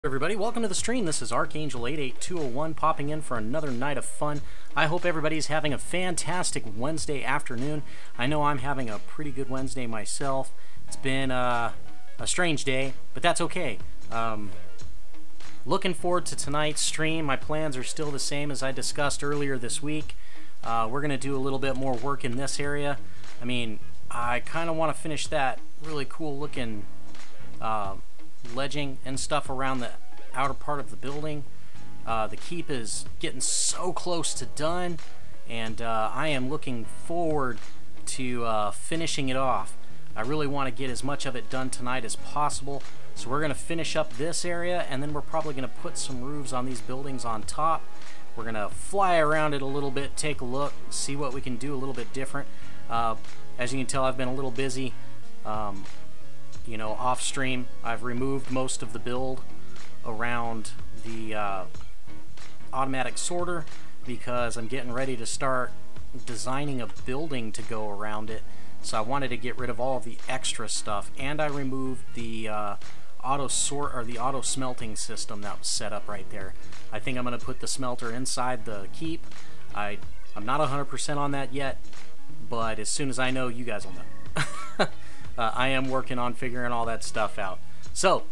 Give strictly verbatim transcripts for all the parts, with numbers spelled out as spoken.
Everybody, welcome to the stream. This is Archangel eight eight two oh one popping in for another night of fun. I hope everybody's having a fantastic Wednesday afternoon. I know I'm having a pretty good Wednesday myself. It's been uh, a strange day, but that's okay. Um, looking forward to tonight's stream. My plans are still the same as I discussed earlier this week. Uh, we're going to do a little bit more work in this area. I mean, I kind of want to finish that really cool looking uh, ledging and stuff around the outer part of the building. Uh, the keep is getting so close to done, and uh, I am looking forward to uh, finishing it off. I really want to get as much of it done tonight as possible, so we're going to finish up this area, and then we're probably going to put some roofs on these buildings on top. We're going to fly around it a little bit, take a look, see what we can do a little bit different. Uh, as you can tell, I've been a little busy. Um, You know, off stream, I've removed most of the build around the uh, automatic sorter because I'm getting ready to start designing a building to go around it. So I wanted to get rid of all of the extra stuff, and I removed the uh, auto sort or the auto smelting system that was set up right there. I think I'm going to put the smelter inside the keep. I I'm not one hundred percent on that yet, but as soon as I know, you guys will know. Uh, I am working on figuring all that stuff out. So,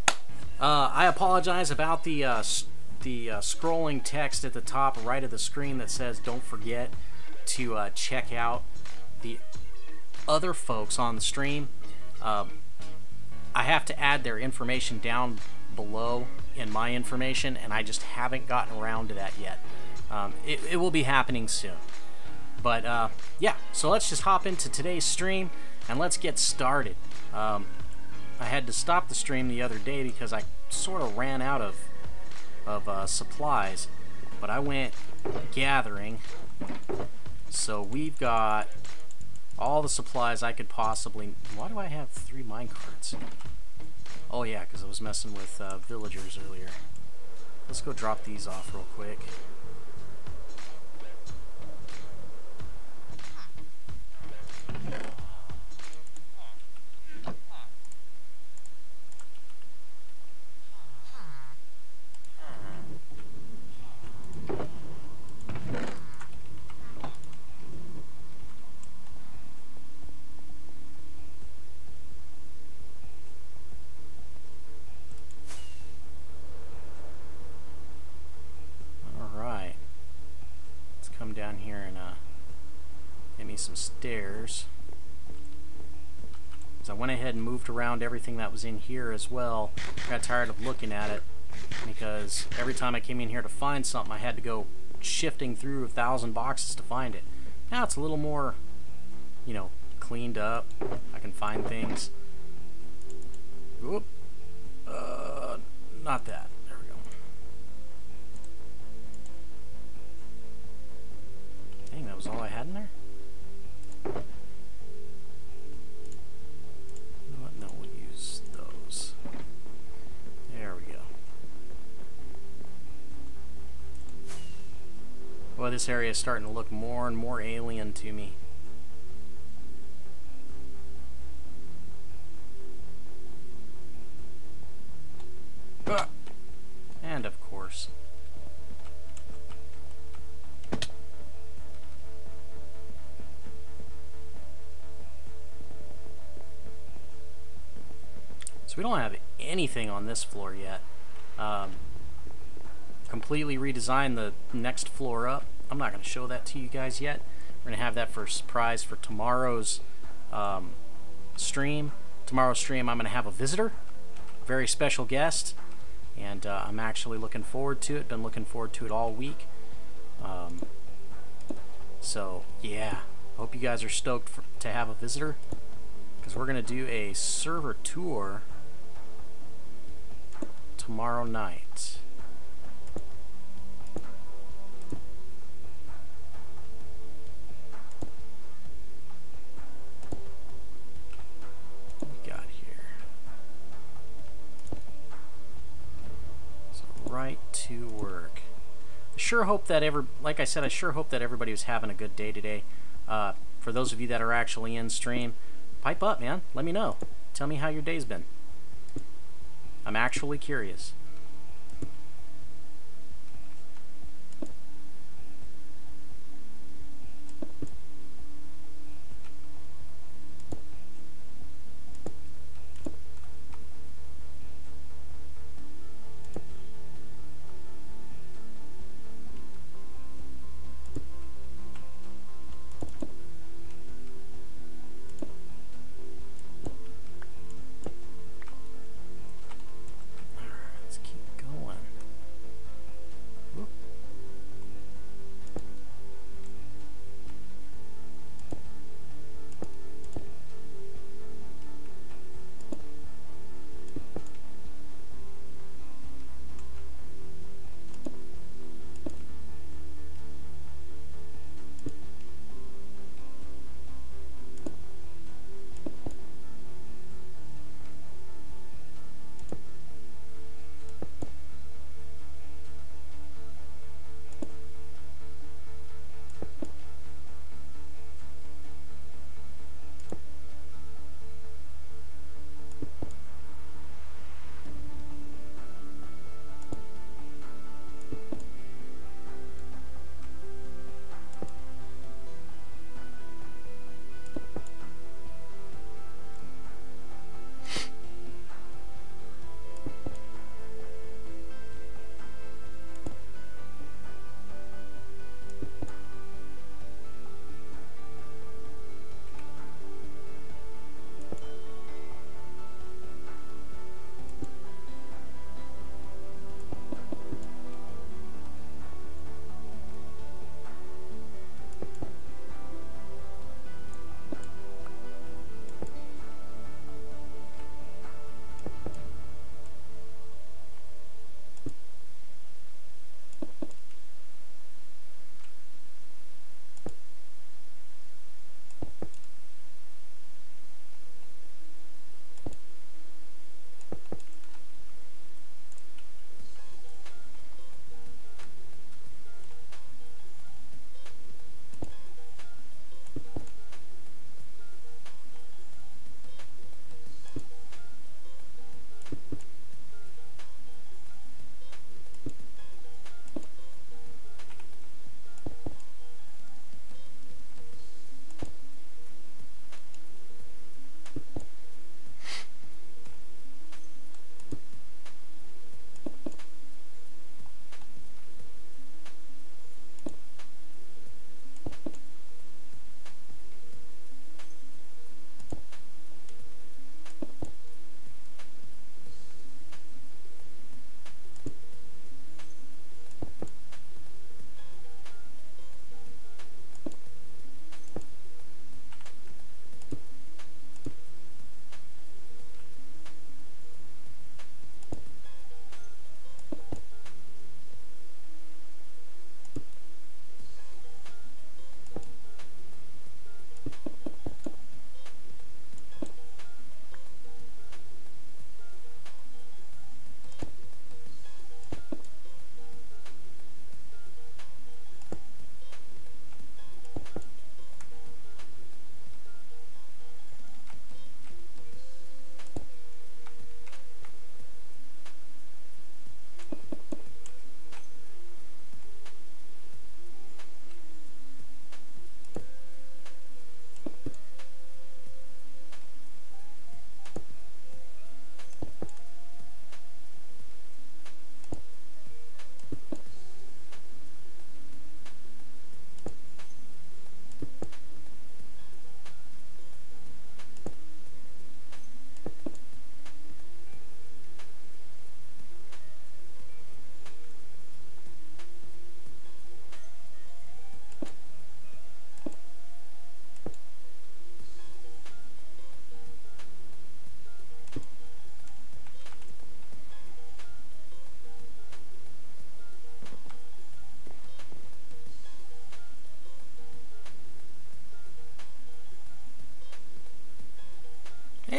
uh, I apologize about the uh, the uh, scrolling text at the top right of the screen that says don't forget to uh, check out the other folks on the stream. Um, I have to add their information down below in my information, and I just haven't gotten around to that yet. Um, it, it will be happening soon. But, uh, yeah, so let's just hop into today's stream. And let's get started. Um, I had to stop the stream the other day because I sort of ran out of, of uh, supplies. But I went gathering. So we've got all the supplies I could possibly... Why do I have three minecarts? Oh yeah, because I was messing with uh, villagers earlier. Let's go drop these off real quick. Down here and uh, get me some stairs. So I went ahead and moved around everything that was in here as well. Got tired of looking at it because every time I came in here to find something, I had to go shifting through a thousand boxes to find it. Now it's a little more, you know, cleaned up. I can find things. Whoop. Uh, not that. That was all I had in there? You know what? No, we'll use those. There we go. Boy, this area is starting to look more and more alien to me. Ah! And of course. We don't have anything on this floor yet. Um, completely redesigned the next floor up. I'm not going to show that to you guys yet. We're going to have that for a surprise for tomorrow's um, stream. Tomorrow's stream I'm going to have a visitor, very special guest, and uh, I'm actually looking forward to it. Been looking forward to it all week. Um, so yeah, hope you guys are stoked for, to have a visitor, because we're going to do a server tour tomorrow night. What we got here? So right to work. I sure hope that ever, like I said, I sure hope that everybody was having a good day today. Uh, for those of you that are actually in stream, pipe up, man. Let me know. Tell me how your day's been. I'm actually curious.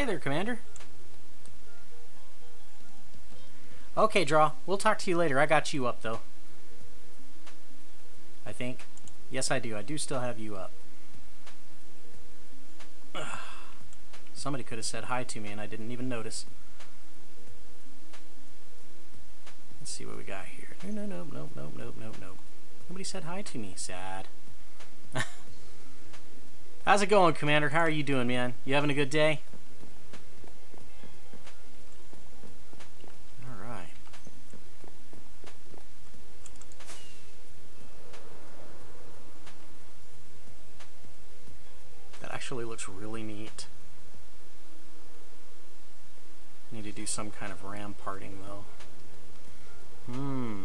there, Commander. Okay, Draw. We'll talk to you later. I got you up, though. I think. Yes, I do. I do still have you up. Ugh. Somebody could have said hi to me and I didn't even notice. Let's see what we got here. No, no, no, no, no, no, no, no. Nobody said hi to me. Sad. How's it going, Commander? How are you doing, man? You having a good day? All right. That actually looks really neat. Need to do some kind of ramparting, though. Hmm.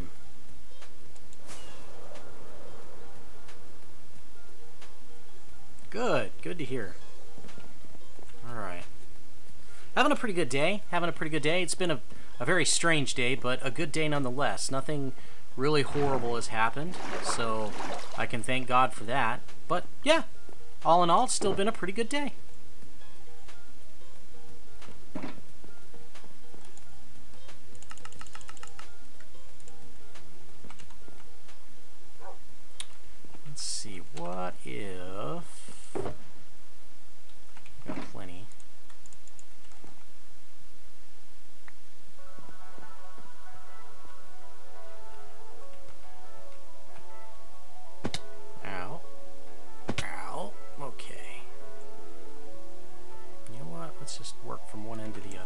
Good. Good to hear. Alright. Having a pretty good day. Having a pretty good day. It's been a, a very strange day, but a good day nonetheless. Nothing really horrible has happened, so I can thank God for that. But, yeah. All in all, it's still been a pretty good day. Let's see, what if... Got plenty. Ow. Ow. Okay. You know what? Let's just work from one end to the other.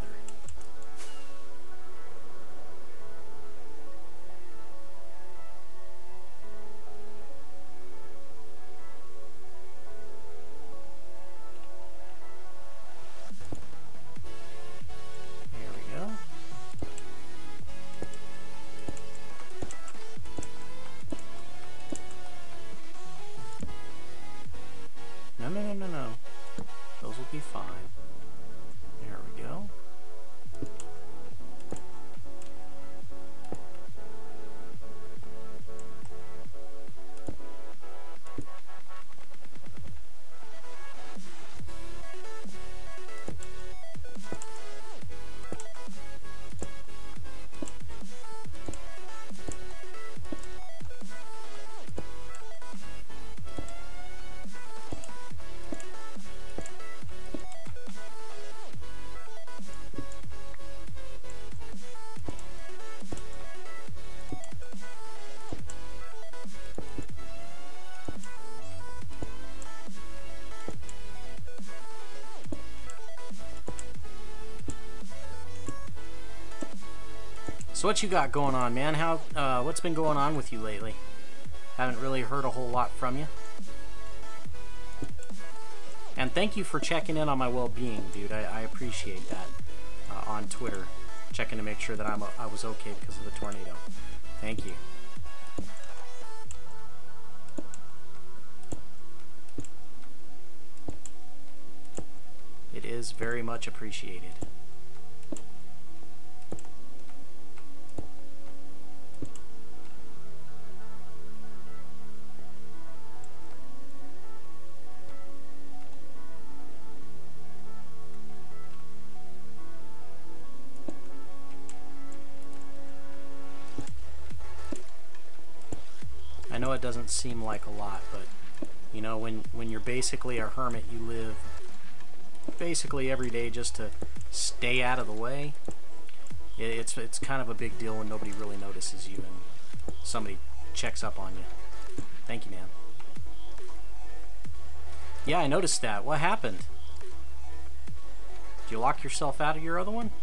No, no, no, no, no. Those will be fine. There we go. So what you got going on, man? How uh, what's been going on with you lately? Haven't really heard a whole lot from you. And thank you for checking in on my well-being, dude. I, I appreciate that uh, on Twitter, checking to make sure that I'm a, I was okay because of the tornado. Thank you. It is very much appreciated. I know it doesn't seem like a lot, but you know, when when you're basically a hermit, you live basically every day just to stay out of the way. It, it's it's kind of a big deal when nobody really notices you and somebody checks up on you. Thank you, man. Yeah, I noticed that. What happened? Did you lock yourself out of your other one?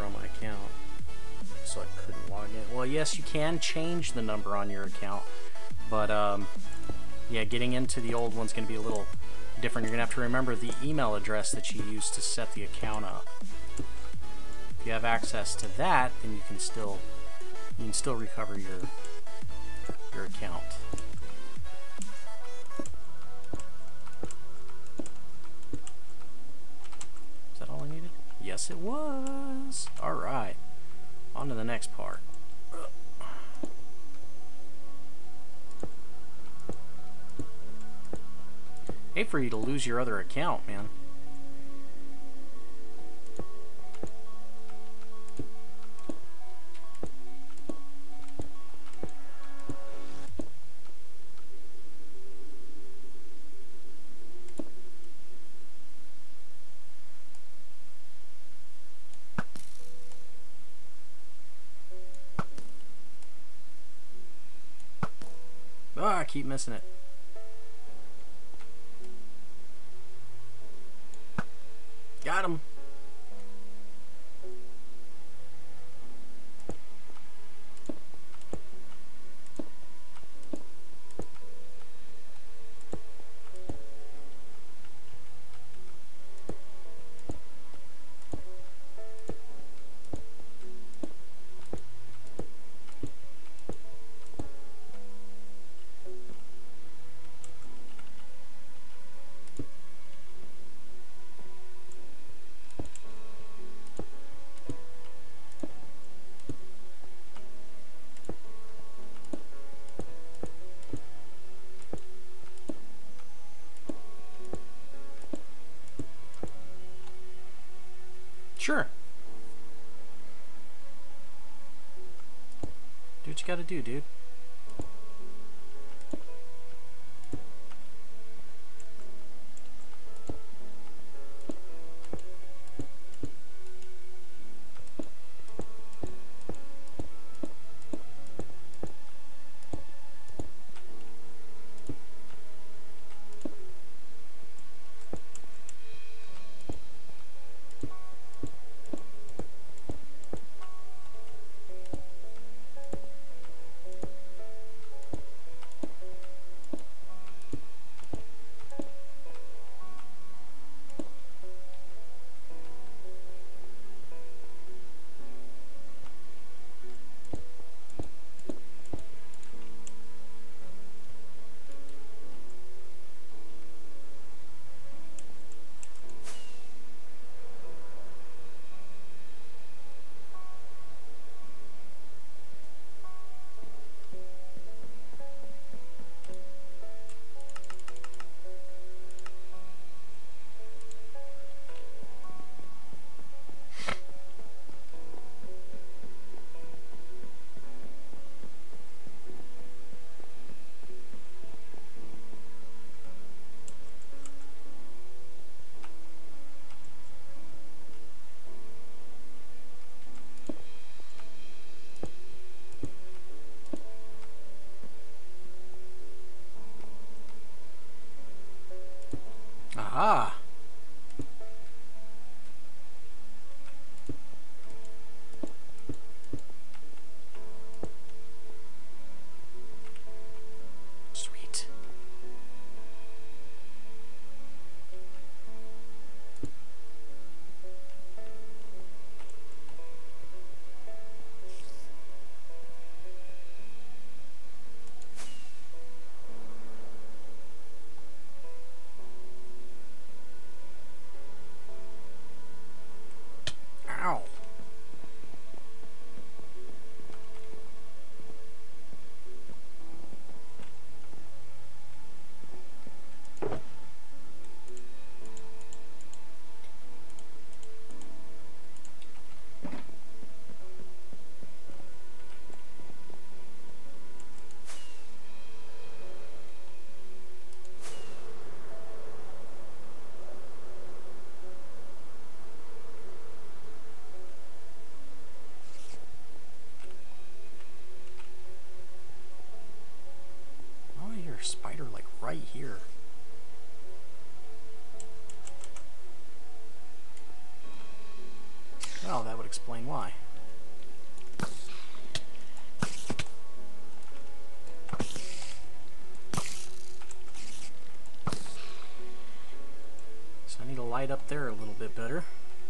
on my account, so I couldn't log in. Well, yes, you can change the number on your account, but um, yeah, getting into the old one's going to be a little different. You're going to have to remember the email address that you used to set the account up. If you have access to that, then you can still you can still recover your your account. Is that all I needed? Yes, it was. All right, on to the next part. Hate for you to lose your other account, man. Oh, I keep missing it. Got him. Sure. Do what you gotta do, dude. Aha! Sweet. Ow. Spider like right here. Well, that would would explain why. So I need to light up there a little bit better.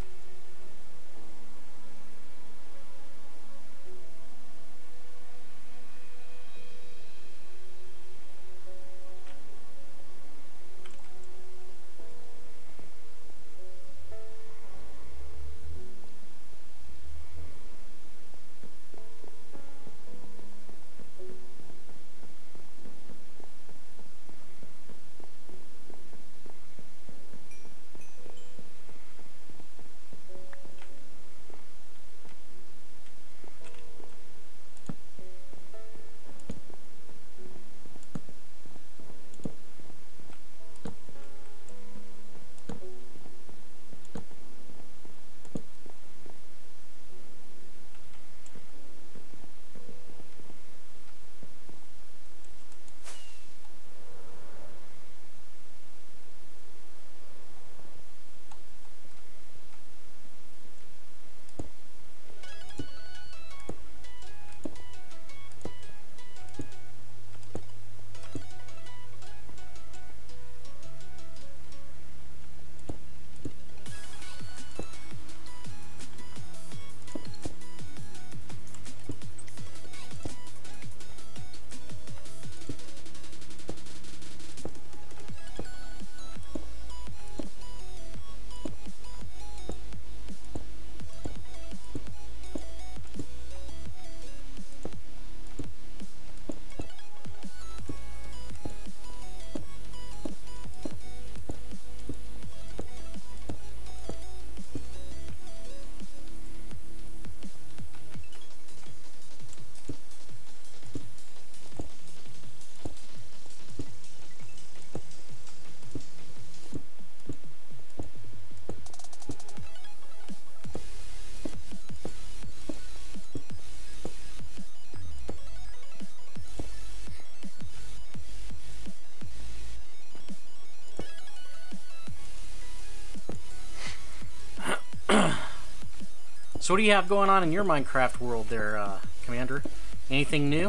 So what do you have going on in your Minecraft world there, uh, Commander? Anything new?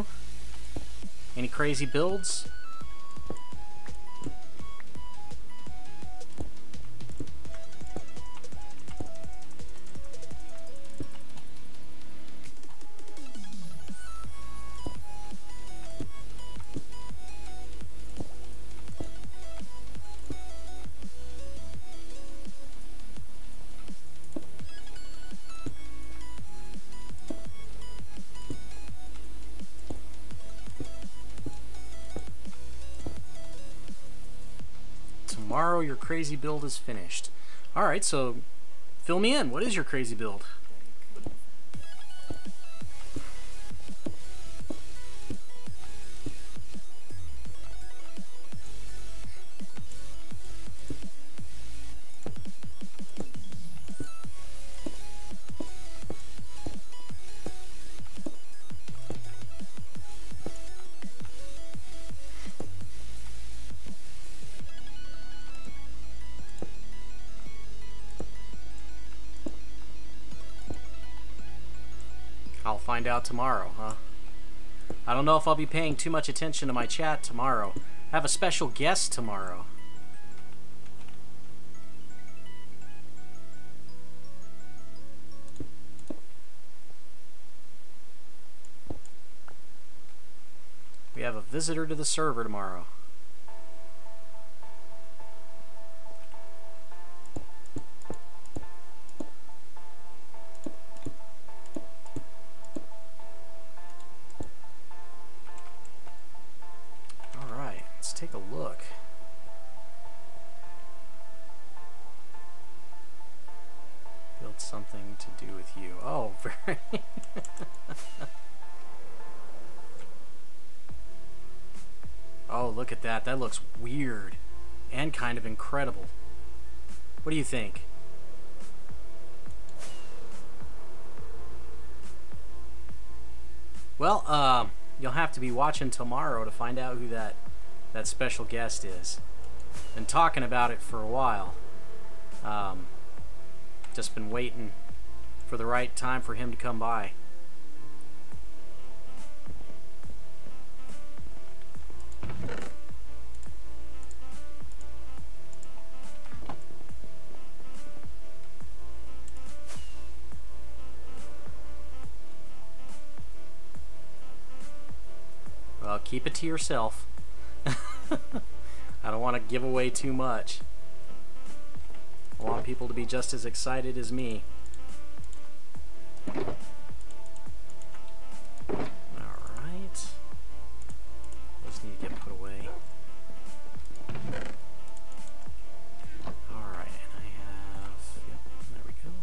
Any crazy builds? Tomorrow your crazy build is finished. Alright, so fill me in. What is your crazy build? I'll find out tomorrow, huh? I don't know if I'll be paying too much attention to my chat tomorrow. I have a special guest tomorrow. We have a visitor to the server tomorrow. Take a look. Build something to do with you. Oh, very. Oh, look at that. That looks weird and kind of incredible. What do you think? Well, uh, you'll have to be watching tomorrow to find out who that that special guest is. Been talking about it for a while. Um, just been waiting for the right time for him to come by. Well, keep it to yourself. I don't want to give away too much. I want people to be just as excited as me. Alright. Those need to get put away. Alright, and I have... Yep, there we go.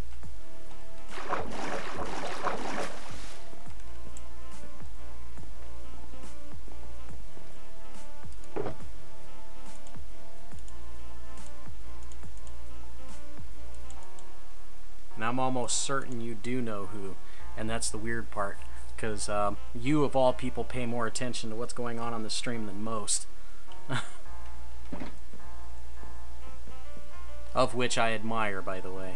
And I'm almost certain you do know who, and that's the weird part, because um, you of all people pay more attention to what's going on on the stream than most. Of which I admire, by the way.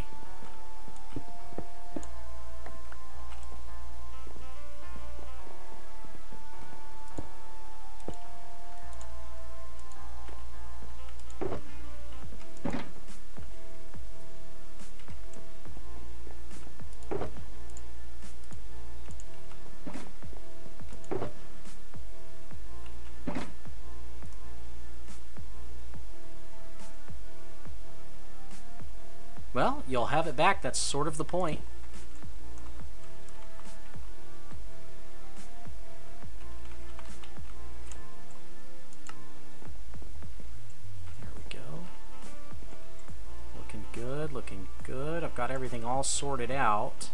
Well, you'll have it back. That's sort of the point. There we go. Looking good, looking good. I've got everything all sorted out.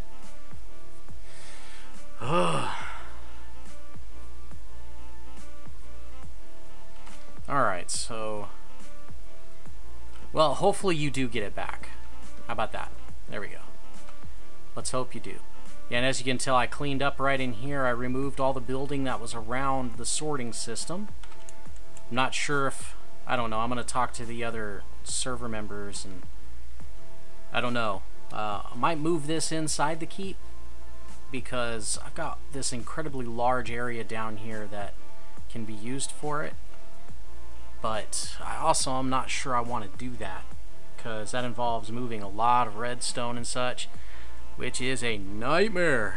Alright, so... Well, hopefully you do get it back. How about that? There we go. Let's hope you do. Yeah, and as you can tell, I cleaned up right in here. I removed all the building that was around the sorting system. I'm not sure if... I don't know. I'm going to talk to the other server members, and... I don't know. Uh, I might move this inside the keep, because I've got this incredibly large area down here that can be used for it. But I also am not sure I want to do that, because that involves moving a lot of redstone and such, which is a nightmare.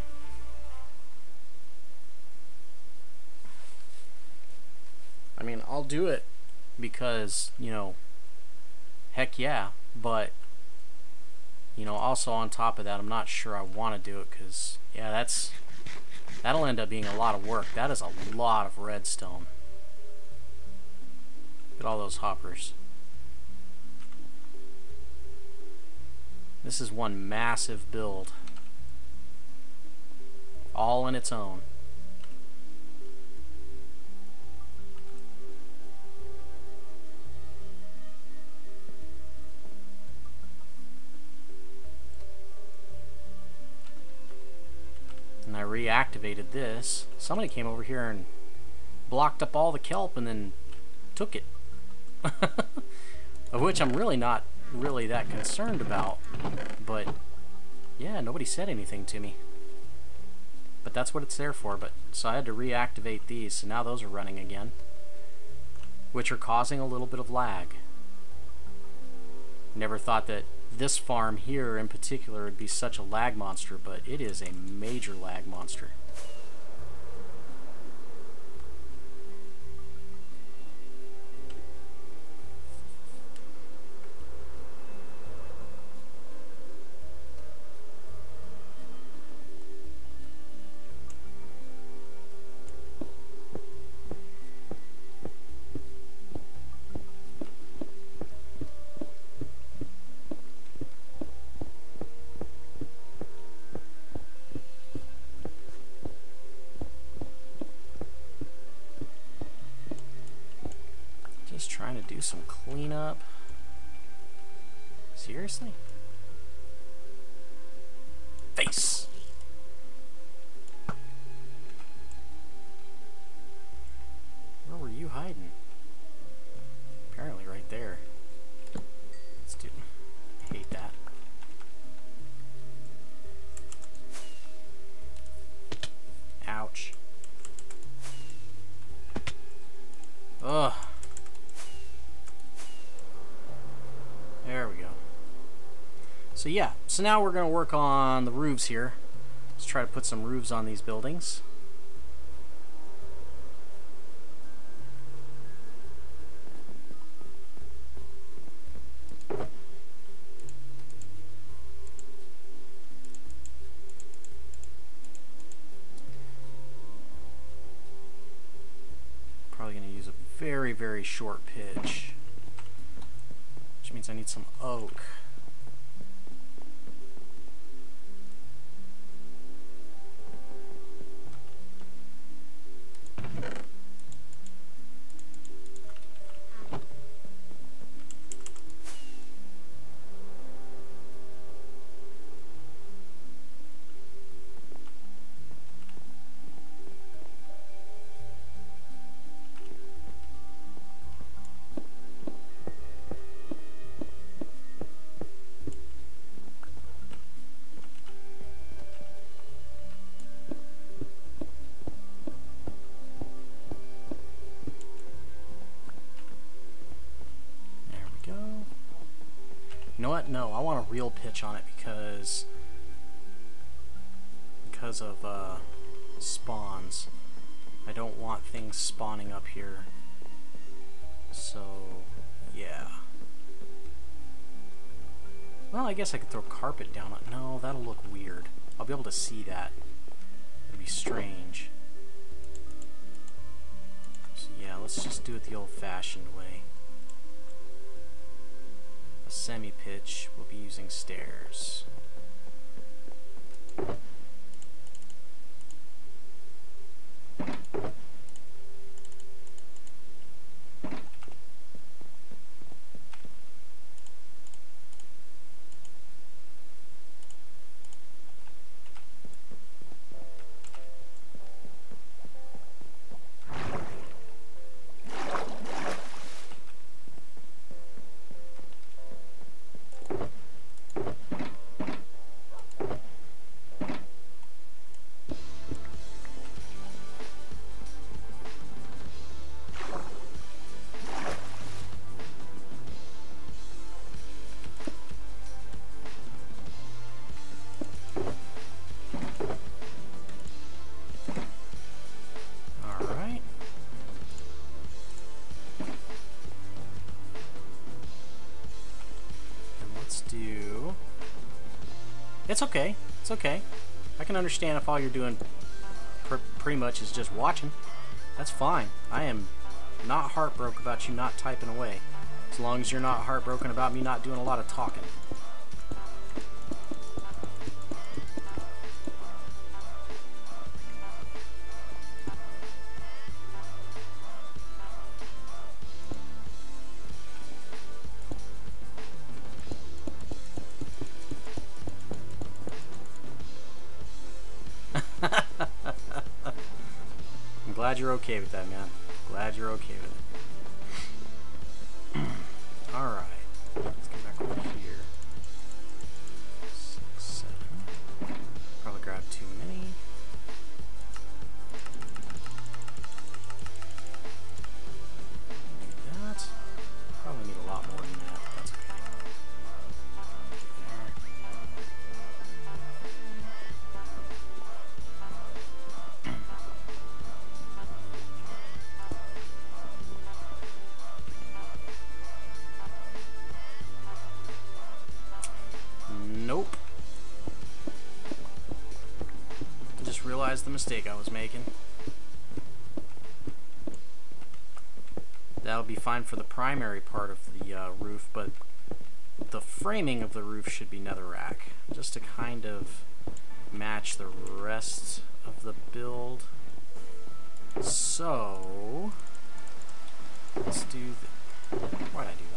I mean, I'll do it because, you know, heck yeah, but, you know, also on top of that, I'm not sure I want to do it because, yeah, that's, that'll end up being a lot of work. That is a lot of redstone. Look at all those hoppers. This is one massive build, all on its own. And I reactivated this. Somebody came over here and blocked up all the kelp and then took it. Of which I'm really not really that concerned about, but yeah, nobody said anything to me, but that's what it's there for. But so I had to reactivate these, so now those are running again, which are causing a little bit of lag. Never thought that this farm here in particular would be such a lag monster, but it is a major lag monster. Just trying to do some cleanup. Seriously? Face! Where were you hiding? Apparently right there. Let's do... I hate that. So yeah, so now we're going to work on the roofs here. Let's try to put some roofs on these buildings. Probably going to use a very, very short pitch, which means I need some oak. You know what? No, I want a real pitch on it because because of uh, spawns. I don't want things spawning up here. So, yeah. Well, I guess I could throw carpet down on it. No, that'll look weird. I'll be able to see that. It'll be strange. So, yeah, let's just do it the old-fashioned way. A semi-pitch, we'll be using stairs. It's okay. It's okay. I can understand if all you're doing pr pretty much is just watching. That's fine. I am not heartbroken about you not typing away. As long as you're not heartbroken about me not doing a lot of talking. Glad you're okay with that, man. Glad you're okay with it. Alright. Let's get back over here. Six, seven. Probably grab too many. Do that. Probably need a lot more than that, but that's okay. Nope. I just realized the mistake I was making. That'll be fine for the primary part of the uh, roof, but the framing of the roof should be netherrack, just to kind of match the rest of the build. So, let's do the... Why'd I do that?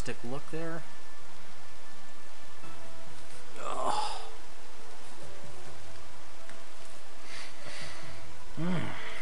rustic look there. Oh. Mm.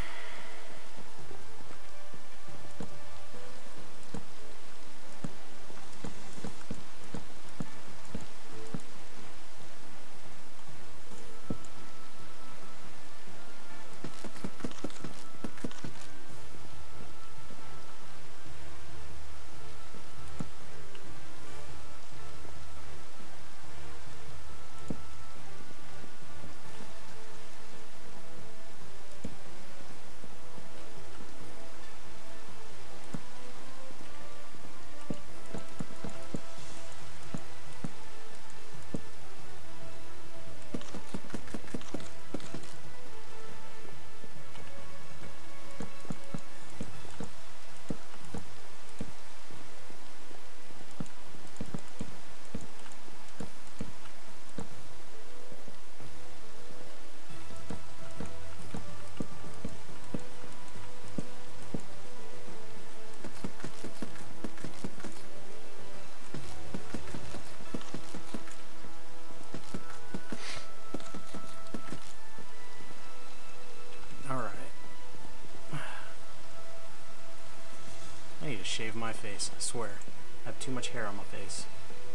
Shave my face, I swear. I have too much hair on my face.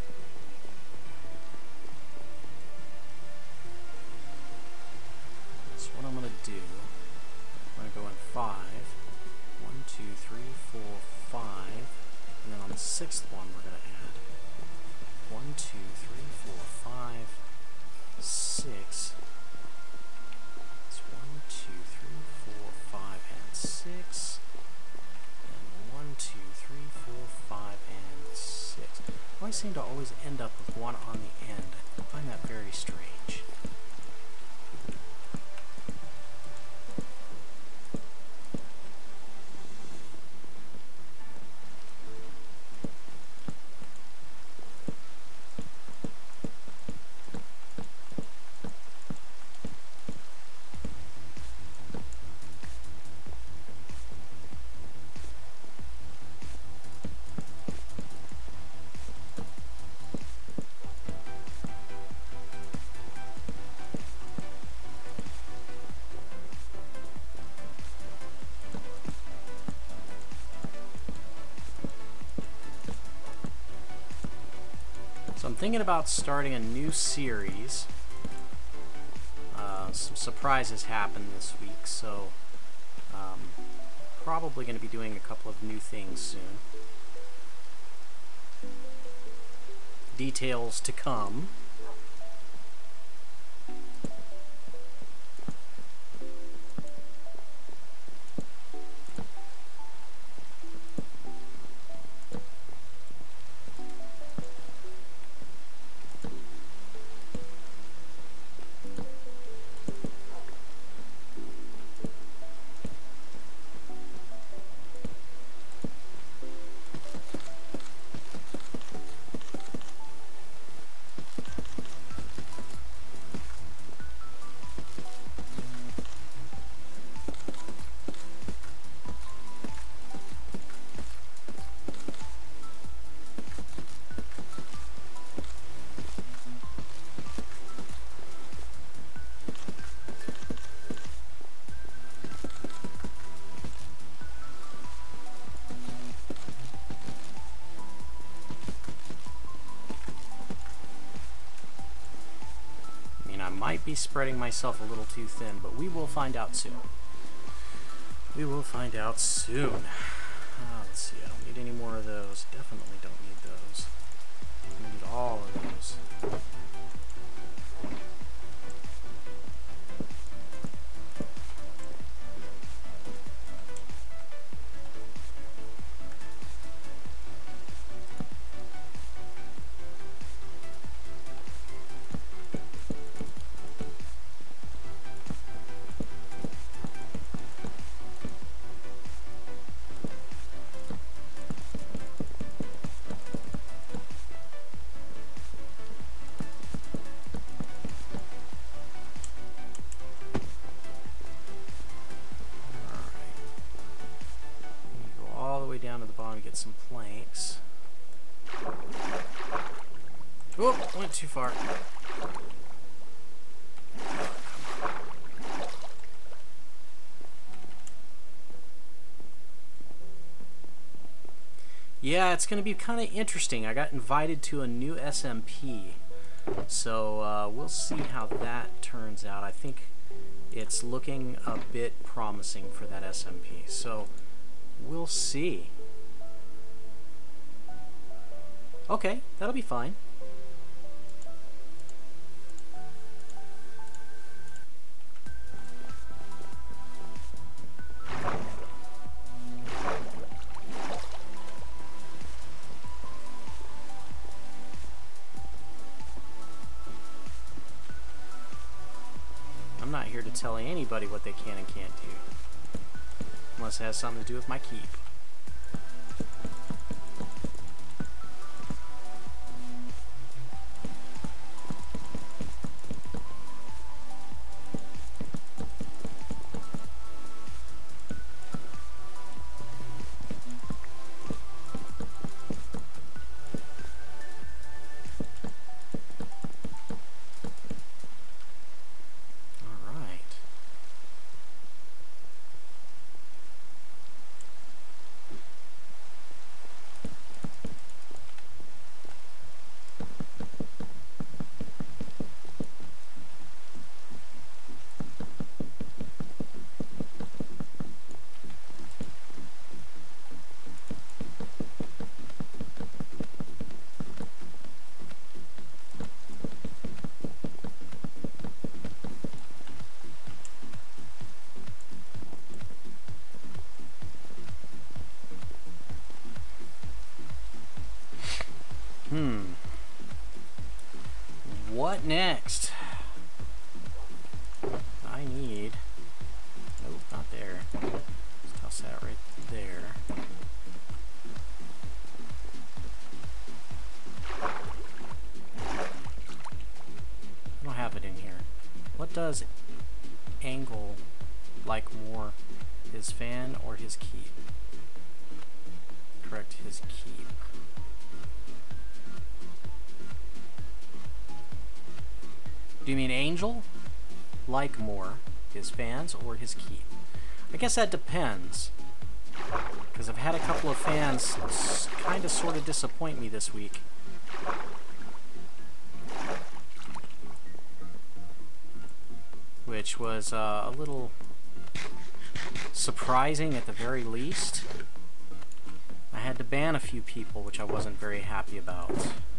So what I'm gonna do, I'm gonna go in five. One, two, three, four, five. And then on the sixth one we're gonna add one, two, three, four, five, six. It's one, two, three, four, five, and six. One, two, three, four, five, and six. I seem to always end up with one on the end. I find that very strange. So I'm thinking about starting a new series. Uh, some surprises happened this week, so um, probably going to be doing a couple of new things soon. Details to come. Might be spreading myself a little too thin, but we will find out soon. We will find out soon. Uh, let's see, I don't need any more of those. Definitely don't need those. I need all of those. Down to the bottom, get some planks. Oh, went too far. Yeah, it's going to be kind of interesting. I got invited to a new S M P, so uh, we'll see how that turns out. I think it's looking a bit promising for that S M P, so we'll see. Okay, that'll be fine. I'm not here to tell anybody what they can and can't do, unless it has something to do with my keep. Hmm. What next? I need... Nope, not there. Just toss that right there. I don't have it in here. What does Angle like more? His fan or his keep? Correct, his keep. Do you mean Angel like more his fans or his keep? I guess that depends, because I've had a couple of fans kind of sort of disappoint me this week. Which was uh, a little surprising at the very least. I had to ban a few people, which I wasn't very happy about.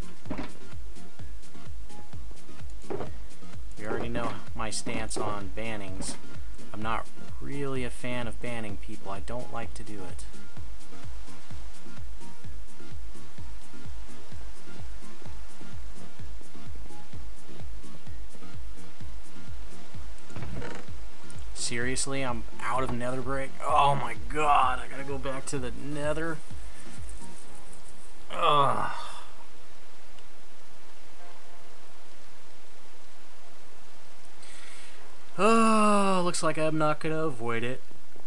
You already know my stance on bannings. I'm not really a fan of banning people. I don't like to do it. Seriously, I'm out of nether brick. Oh my god, I gotta go back to the nether. Ugh. Oh, looks like I'm not going to avoid it.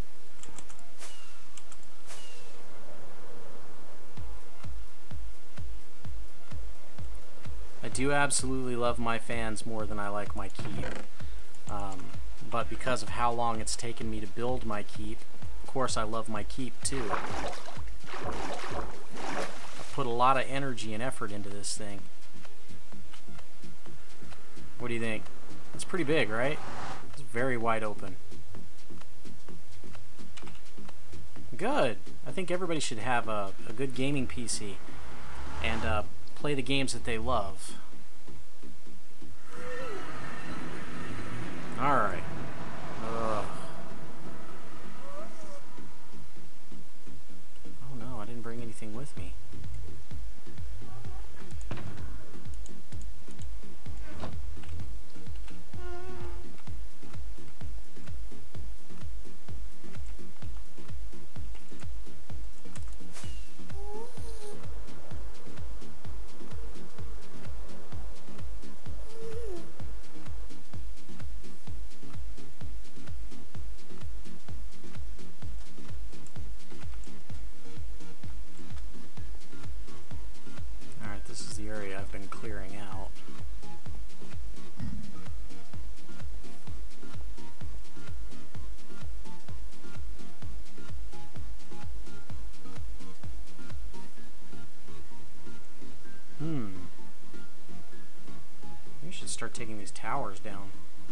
I do absolutely love my fans more than I like my keep. Um, but because of how long it's taken me to build my keep, of course I love my keep too. I've put a lot of energy and effort into this thing. What do you think? It's pretty big, right? It's very wide open. Good. I think everybody should have a, a good gaming P C and uh, play the games that they love. Alright. Ugh. Oh no, I didn't bring anything with me. start taking these towers down.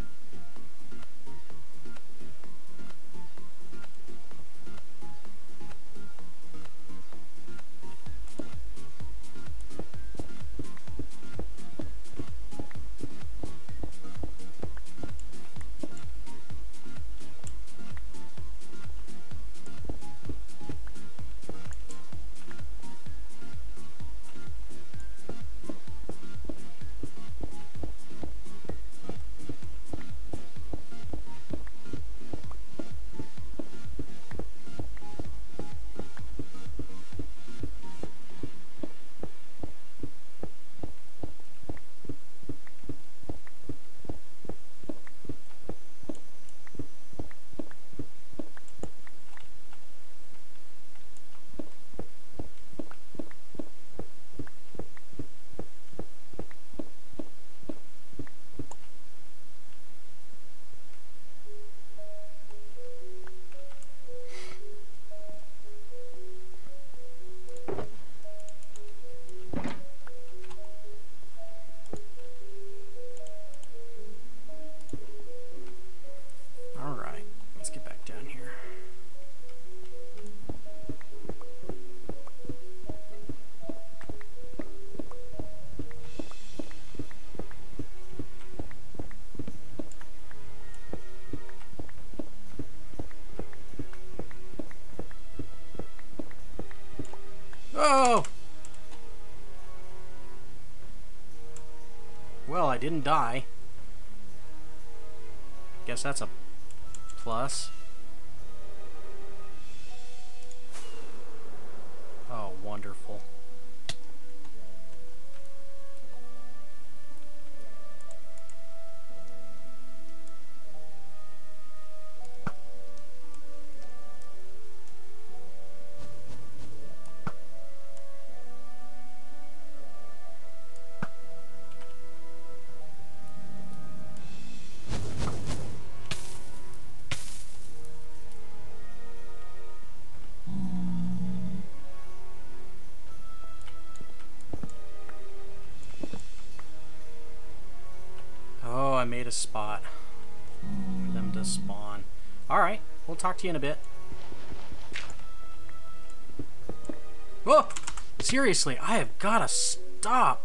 Oh! Well, I didn't die. Guess that's a plus. Oh, wonderful. I made a spot for them to spawn. Alright, we'll talk to you in a bit. Oh! Seriously, I have gotta stop.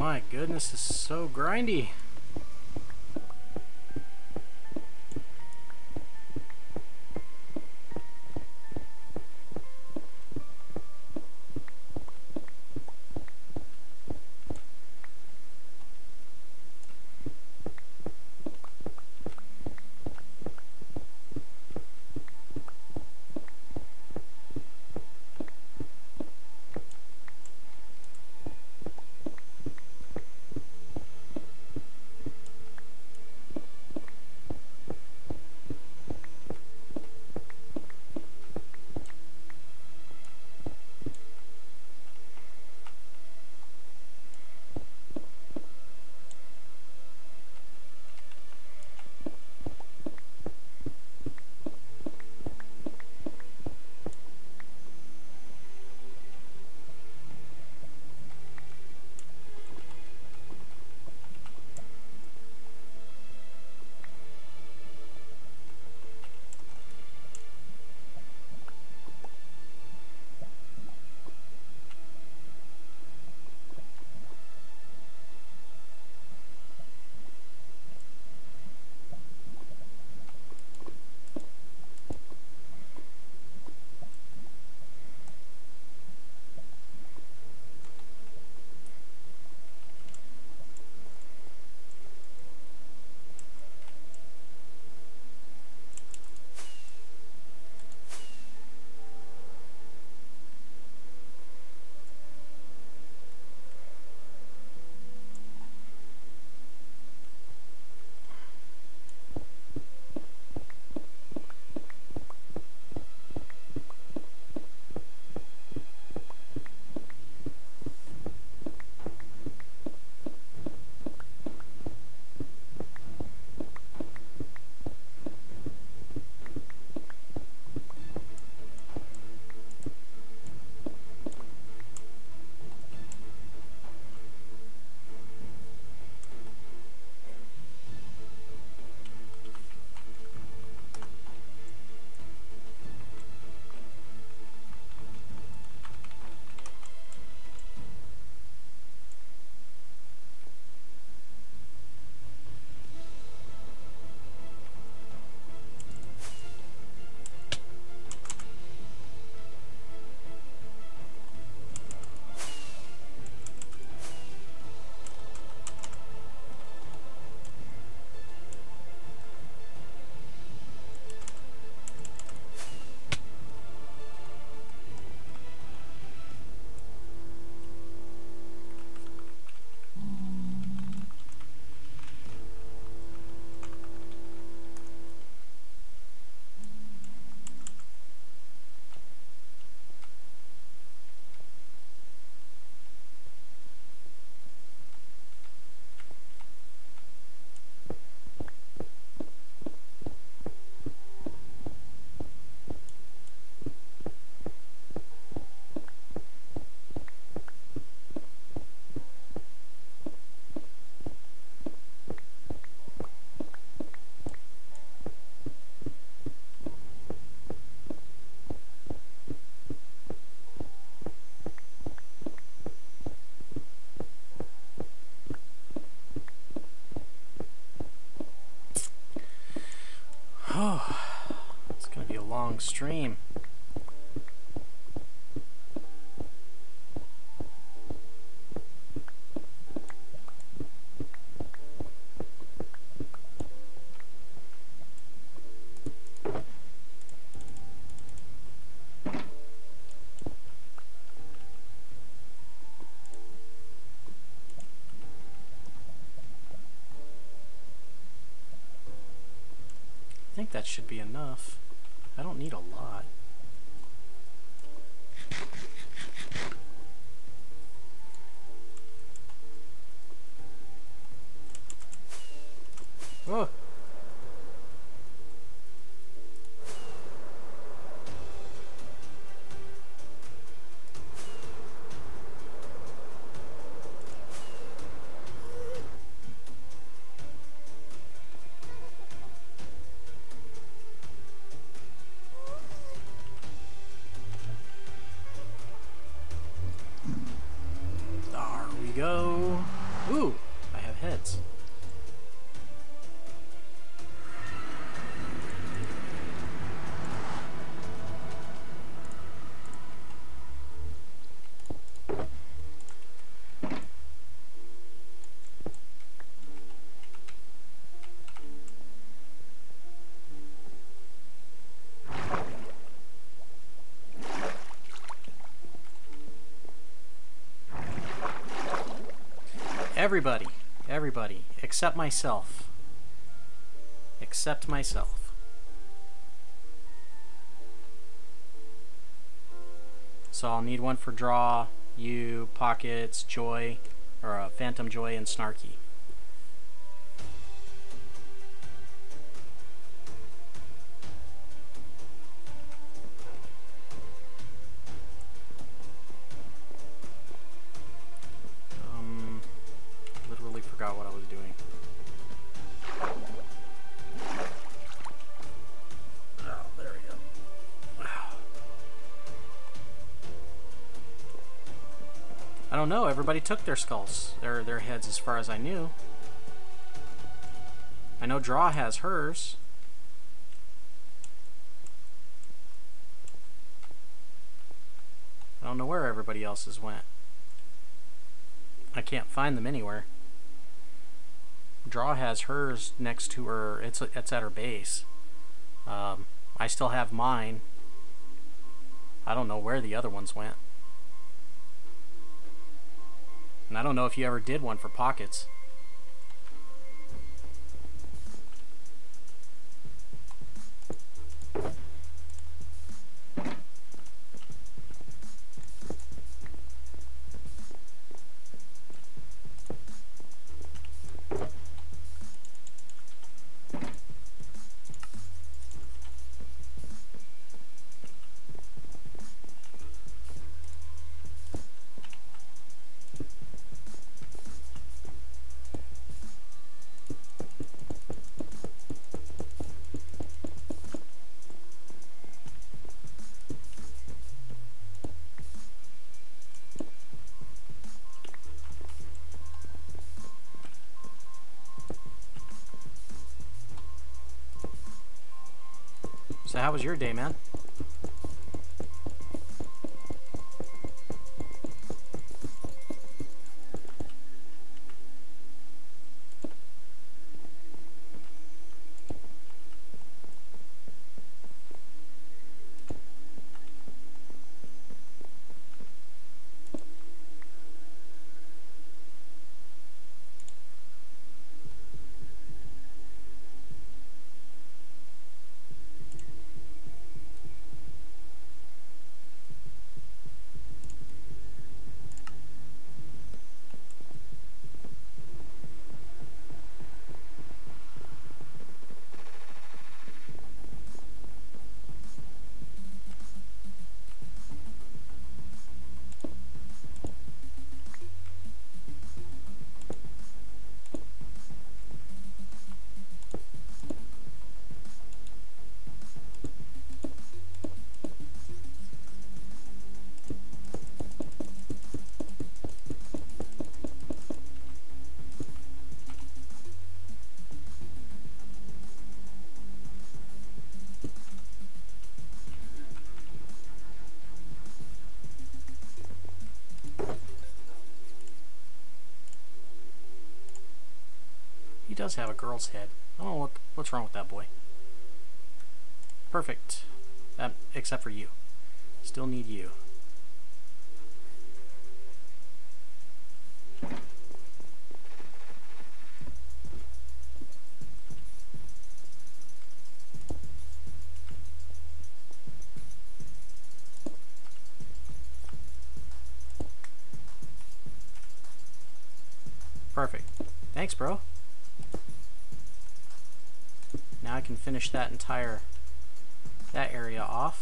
My goodness, this is so grindy. long stream. I think that should be enough. I don't need a lot. Oh! Go. Ooh, I have heads. Everybody, everybody, except myself. Except myself. So I'll need one for Draw, you, Pockets, Joy, or uh, Phantom Joy, and Snarky. Forgot what I was doing. Oh, there we go. Wow. I don't know. Everybody took their skulls, their their heads, as far as I knew. I know Draw has hers. I don't know where everybody else's went. I can't find them anywhere. Draw has hers next to her. It's it's at her base. Um, I still have mine. I don't know where the other ones went. And I don't know if you ever did one for Pockets. So how was your day, man? He does have a girl's head. I don't know what, what's wrong with that boy. Perfect. Um, except for you. Still need you. Perfect. Thanks, bro. Now I can finish that entire that area off.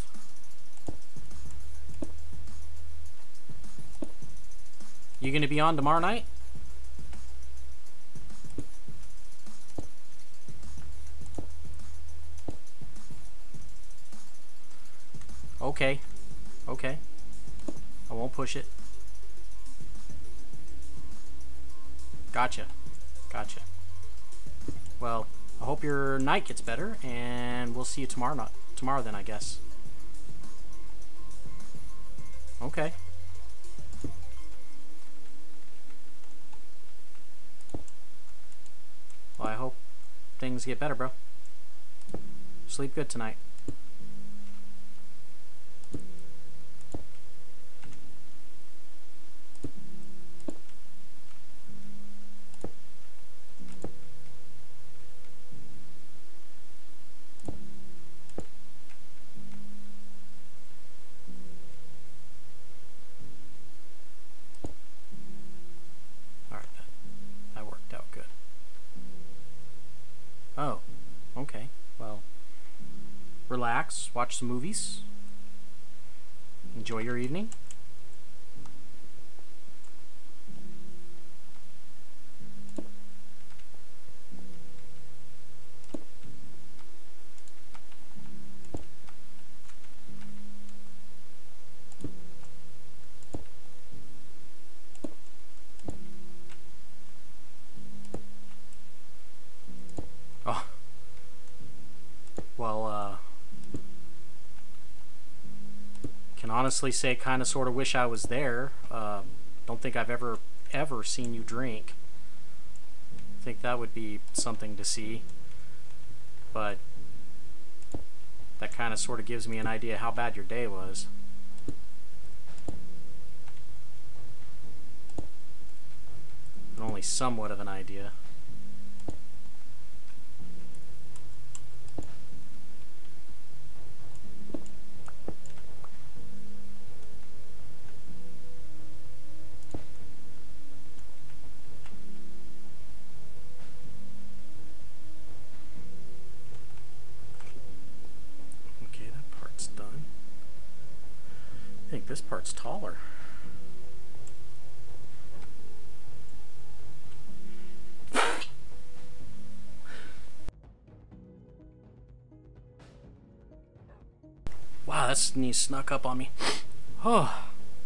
You gonna be on tomorrow night? Okay. Okay. I won't push it. Gotcha. Gotcha. Well, I hope your night gets better, and we'll see you tomorrow. Not tomorrow, then, I guess. Okay. Well, I hope things get better, bro. Sleep good tonight. Oh, okay. Well, relax, watch some movies, enjoy your evening. Oh. Well, uh, can honestly say kind of sort of wish I was there. Uh, don't think I've ever, ever seen you drink. I think that would be something to see. But that kind of sort of gives me an idea how bad your day was. But only somewhat of an idea. I think this part's taller. Wow, that sneeze snuck up on me. Oh.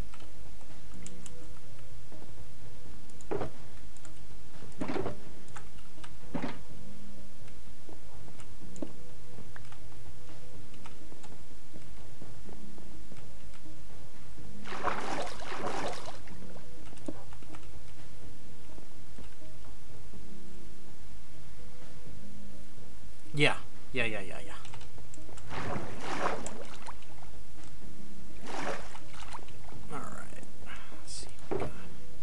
Yeah, yeah, yeah, yeah, yeah. All right. Let's see. What we got.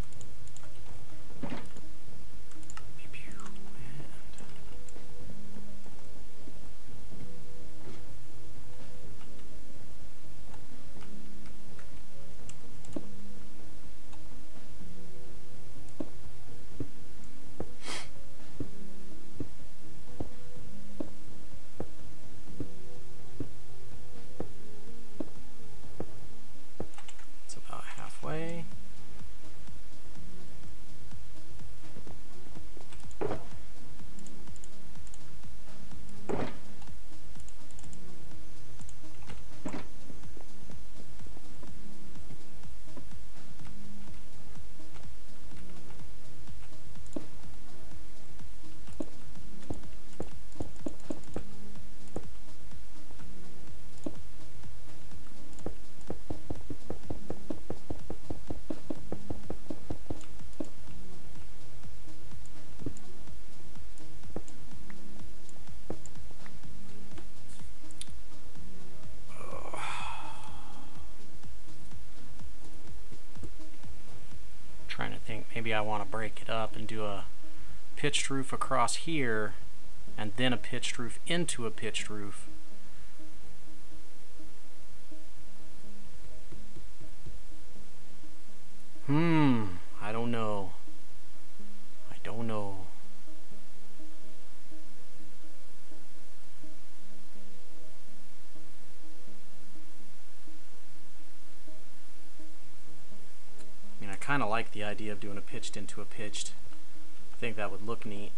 Way. Trying to think, maybe I want to break it up and do a pitched roof across here and then a pitched roof into a pitched roof. Hmm, I don't know. I don't know. I kind of like the idea of doing a pitched into a pitched. I think that would look neat.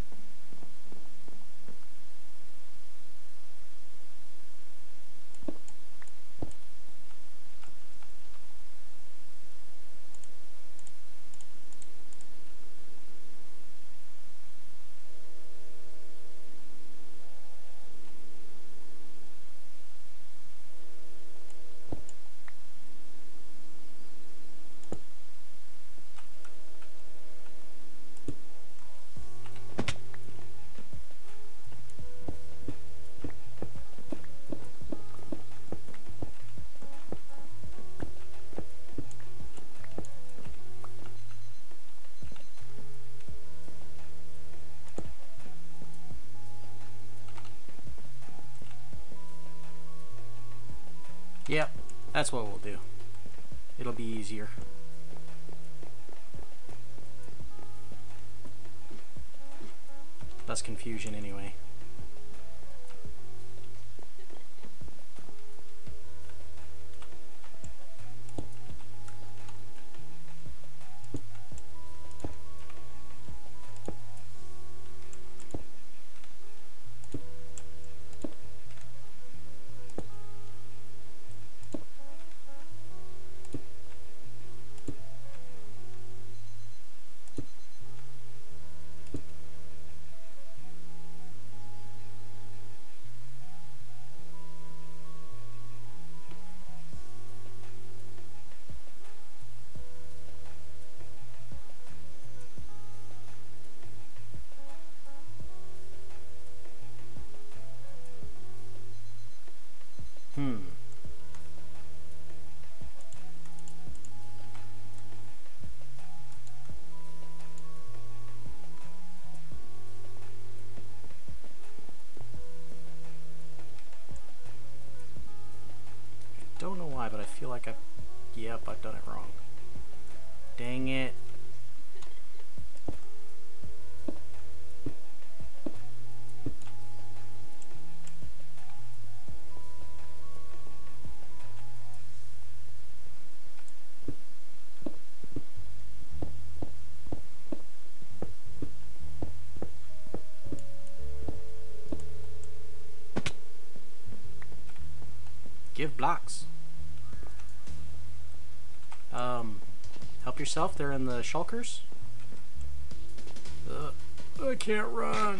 That's what we'll do. It'll be easier. Less confusion anyway. Hmm. Don't know why, but I feel like I've... Yep, I've done it wrong. Dang it. Give blocks. Um, help yourself. They're in the shulkers. Uh, I can't run.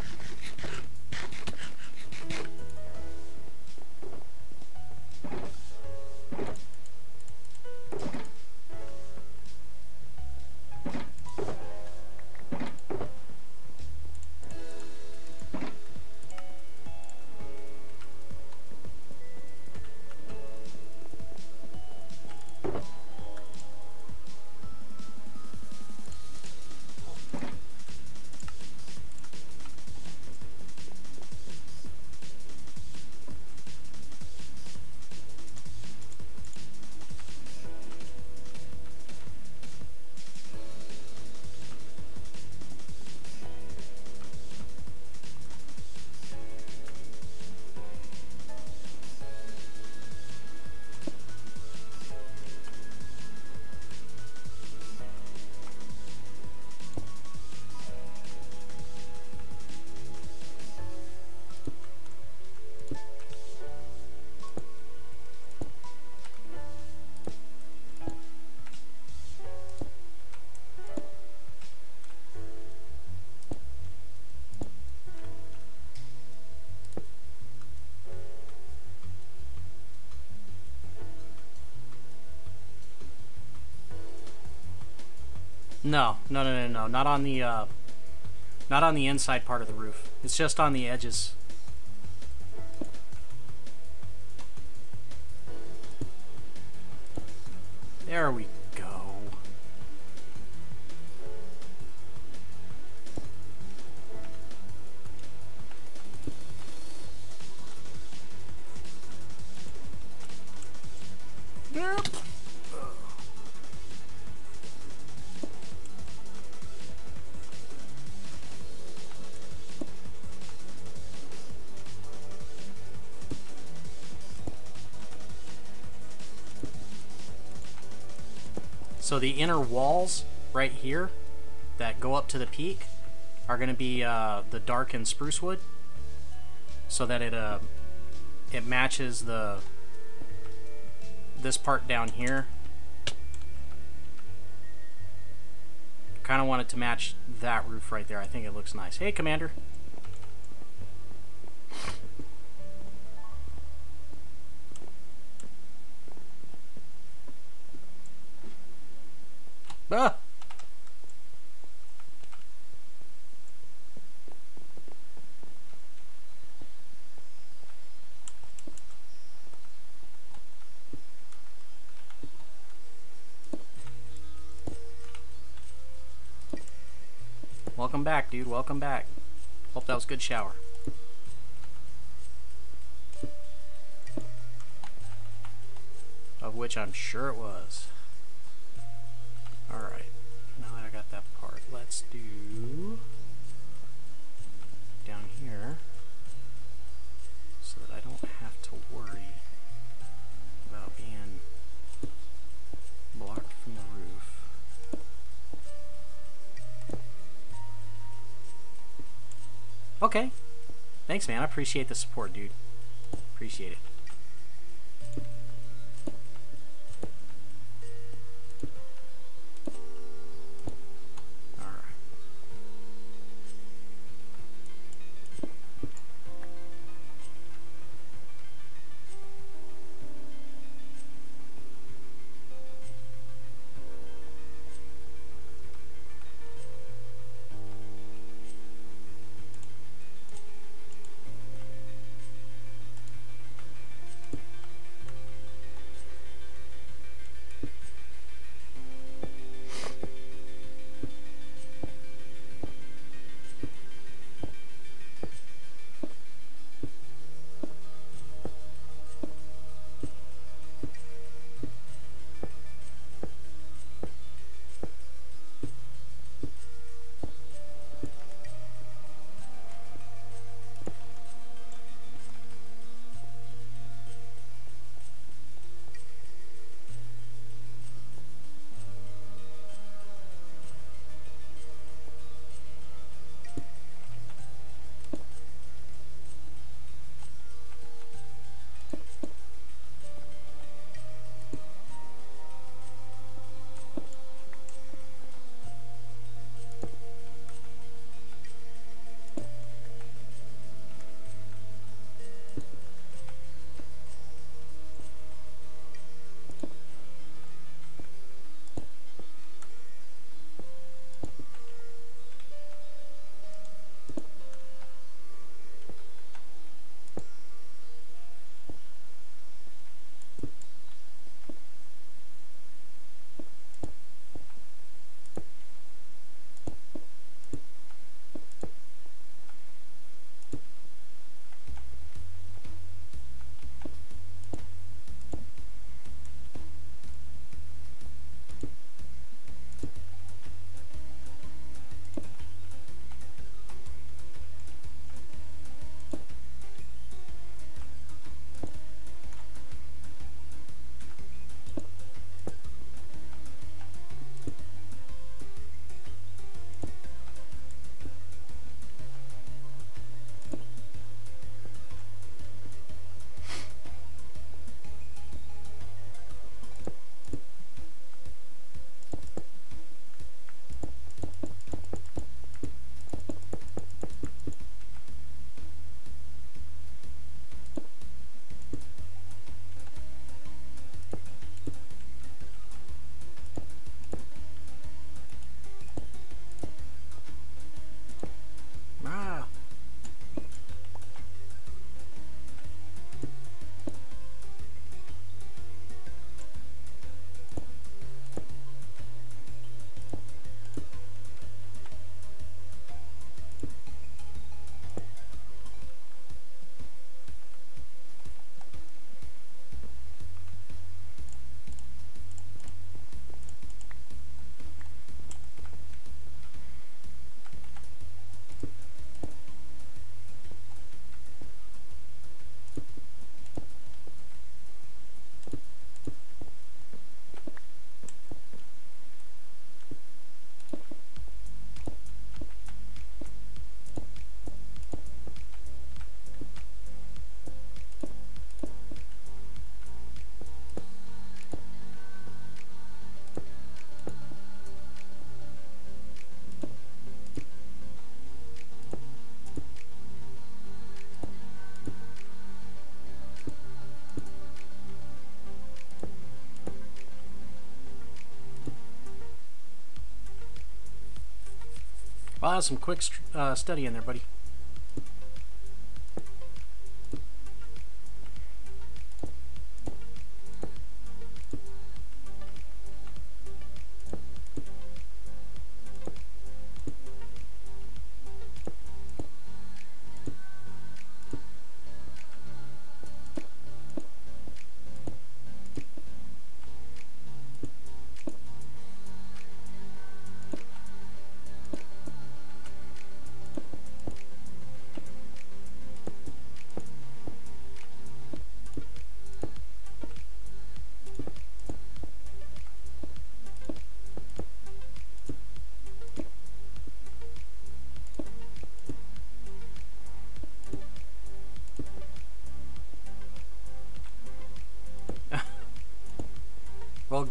No, no, no, no, no, not on the, uh, not on the inside part of the roof. It's just on the edges. There we go. Yep. So the inner walls right here that go up to the peak are going to be uh, the darkened spruce wood, so that it uh, it matches the this part down here. Kind of want it to match that roof right there. I think it looks nice. Hey, Commander. Ah! Welcome back, dude. Welcome back. Hope that was a good shower. which I'm sure it was. Alright, now that I got that part, let's do down here so that I don't have to worry about being blocked from the roof. Okay. Thanks, man. I appreciate the support, dude. Appreciate it. I'll have some quick uh, study in there, buddy.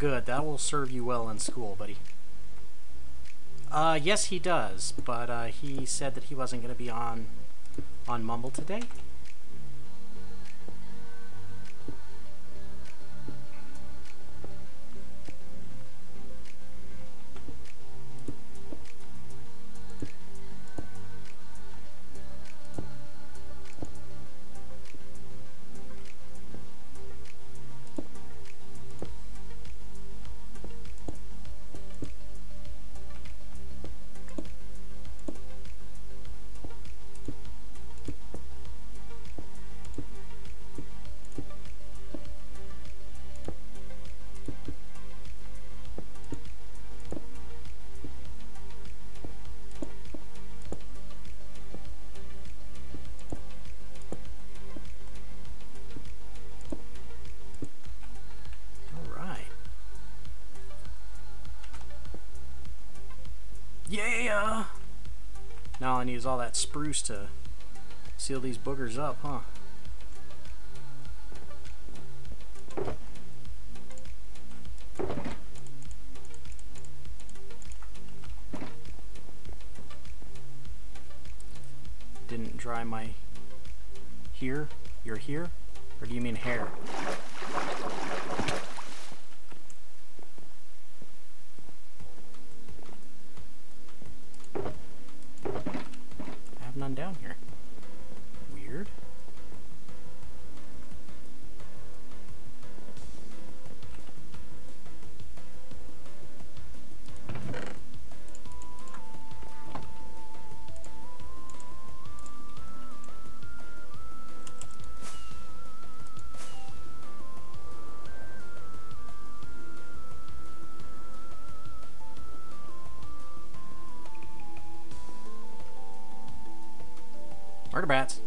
good. That will serve you well in school, buddy. Uh, yes, he does, but uh, he said that he wasn't going to be on on Mumble today. Yeah! Now I need is all that spruce to seal these boogers up, huh? Didn't dry my here? You're here? Or do you mean hair? None down here. Weird. Murder bats.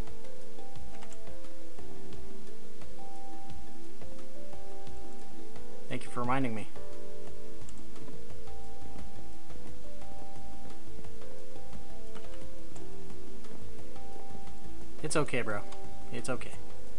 Thank you for reminding me. It's okay, bro. It's okay.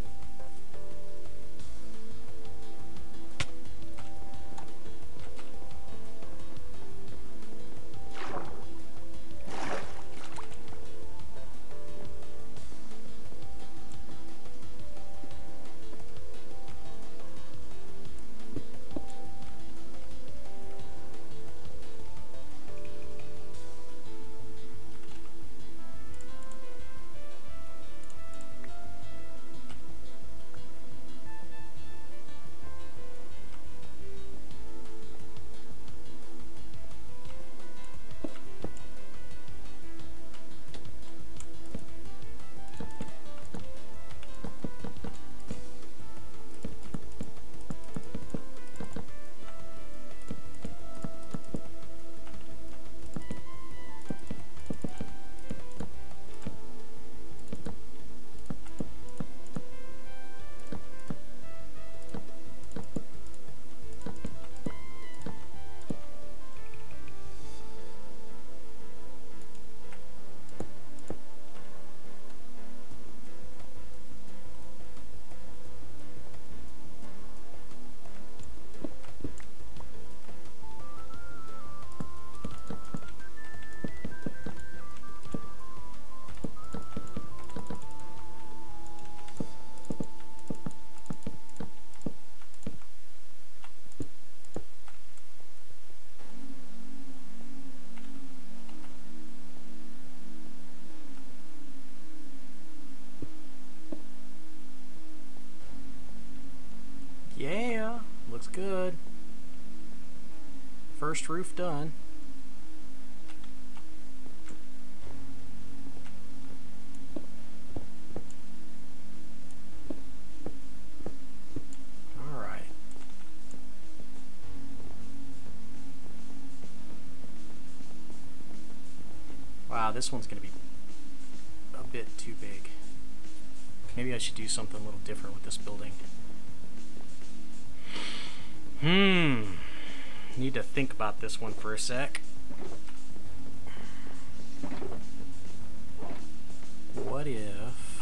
Yeah, looks good. First roof done. All right. Wow, this one's gonna be a bit too big. Maybe I should do something a little different with this building. Hmm. Need to think about this one for a sec. What if...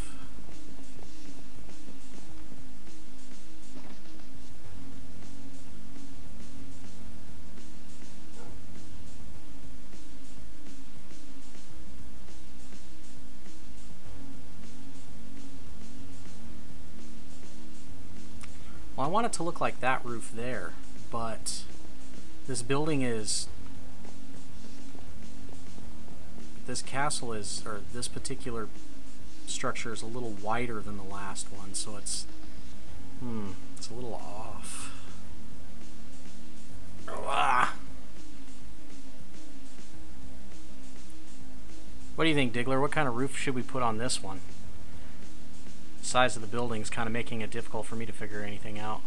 I want it to look like that roof there, but this building is... This castle is, or this particular structure is a little wider than the last one, so it's... Hmm, it's a little off. Oh, ah. What do you think, Diggler? What kind of roof should we put on this one? The size of the building is kind of making it difficult for me to figure anything out.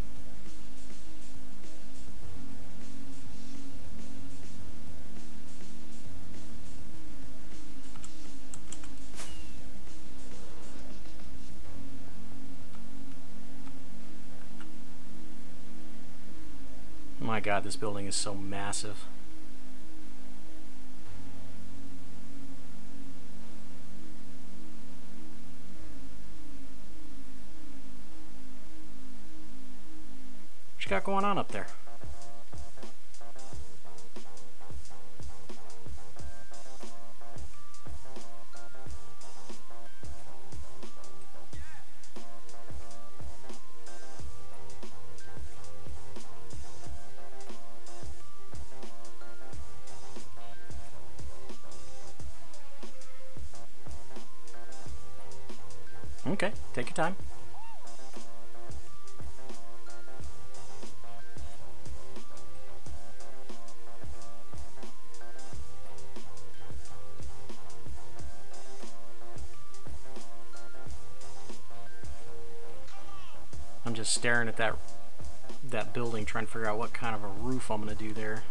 Oh my God, this building is so massive. What you got going on up there? Okay, take your time. I'm just staring at that that building, trying to figure out what kind of a roof I'm going to do there.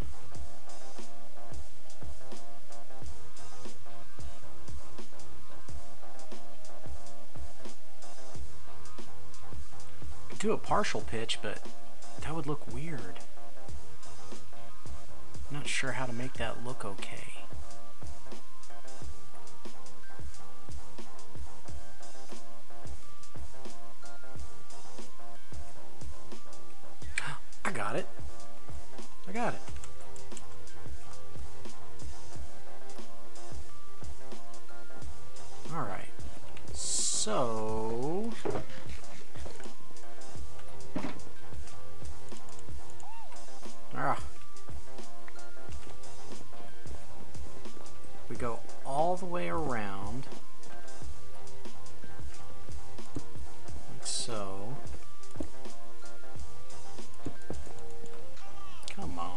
Could do a partial pitch, but that would look weird. I'm not sure how to make that look okay. I got it. I got it. All right. So ah. We go all the way around like so. Come on.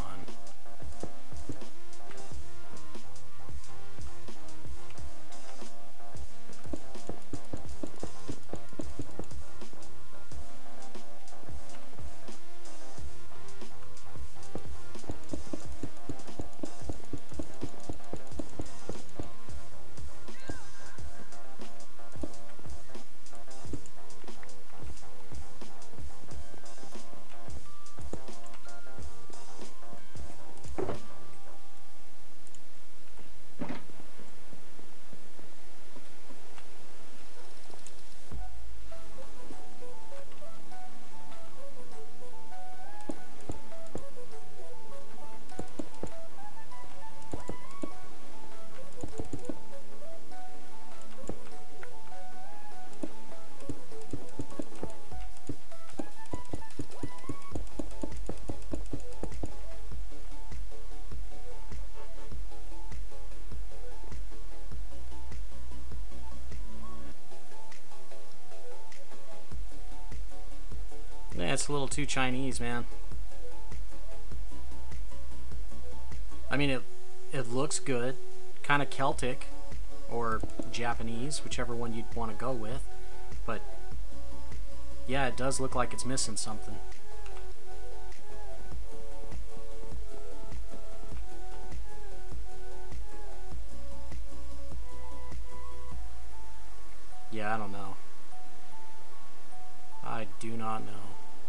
Yeah, it's a little too Chinese, man. I mean, it it looks good, kind of Celtic or Japanese, whichever one you'd want to go with. But yeah, it does look like it's missing something. Yeah, I don't know. I do not know.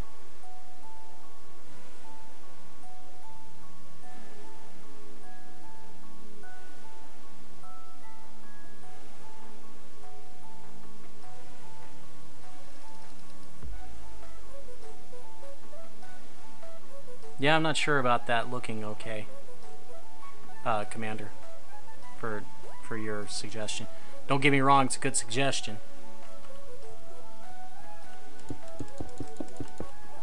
Yeah, I'm not sure about that looking okay, uh, Commander, for for your suggestion. Don't get me wrong, it's a good suggestion.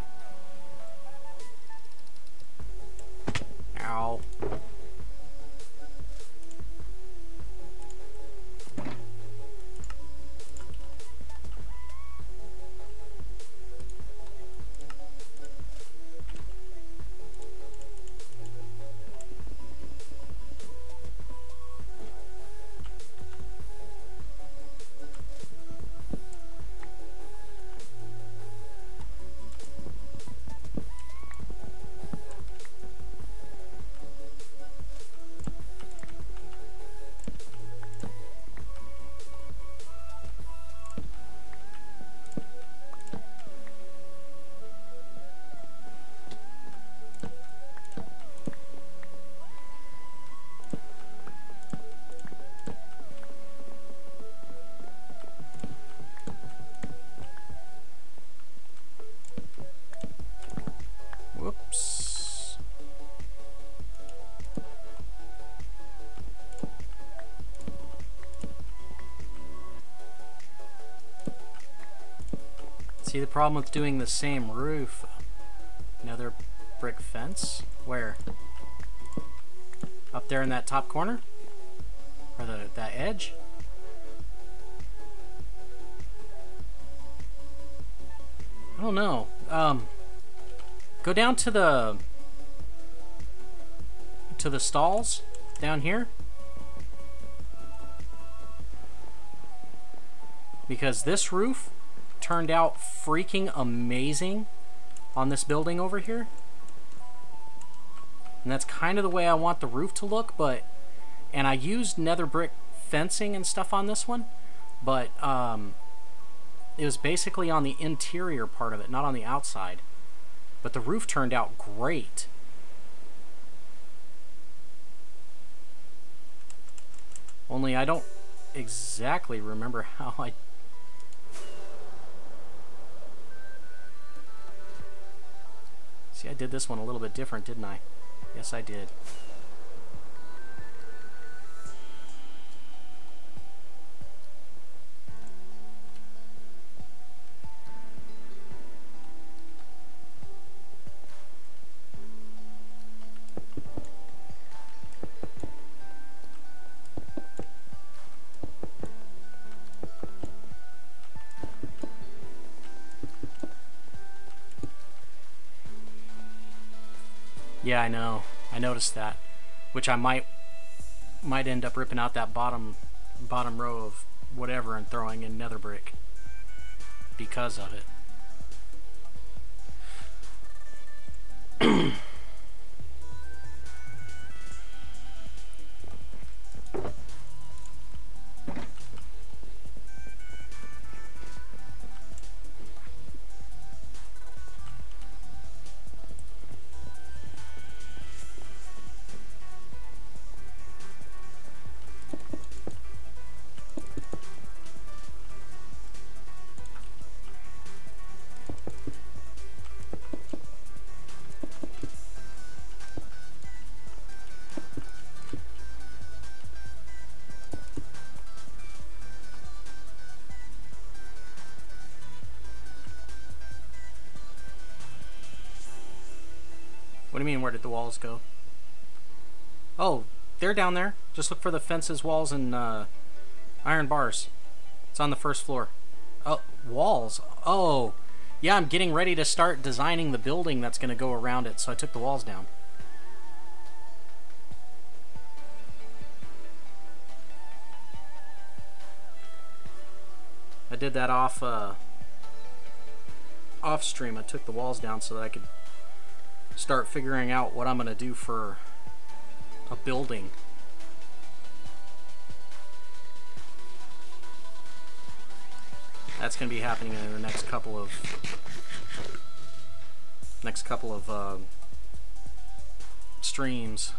See, the problem with doing the same roof, another brick fence, where? Up there in that top corner? Or the that edge? I don't know. Um, go down to the to the stalls down here, because this roof turned out freaking amazing on this building over here, and that's kind of the way I want the roof to look. But and I used nether brick fencing and stuff on this one, but um, it was basically on the interior part of it, not on the outside. But the roof turned out great. Only I don't exactly remember how I... See, I did this one a little bit different, didn't I? Yes, I did. Yeah, I know. I noticed that, which I might might end up ripping out that bottom bottom row of whatever and throwing in nether brick because of it. What do you mean, where did the walls go? Oh, they're down there. Just look for the fences, walls, and uh, iron bars. It's on the first floor. Oh, walls. Oh, yeah, I'm getting ready to start designing the building that's going to go around it, so I took the walls down. I did that off, uh, off stream. I took the walls down so that I could start figuring out what I'm going to do for a building. That's going to be happening in the next couple of next couple of uh, streams.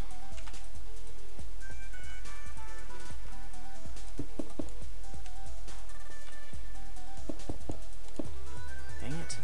Dang it.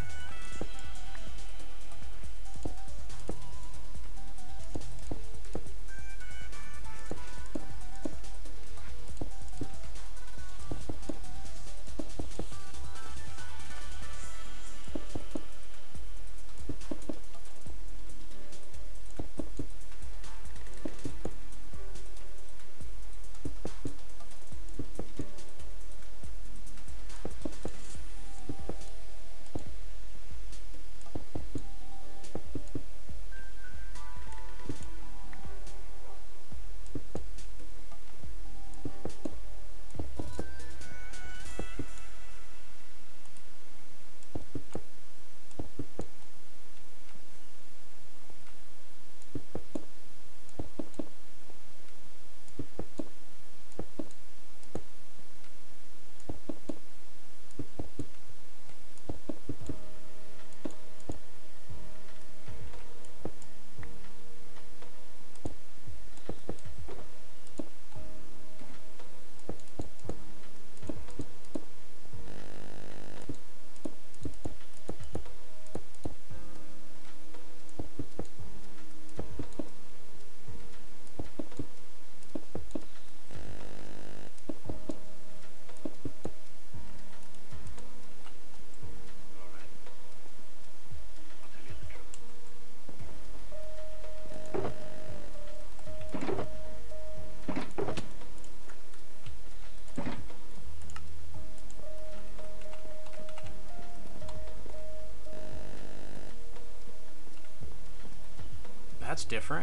That's different.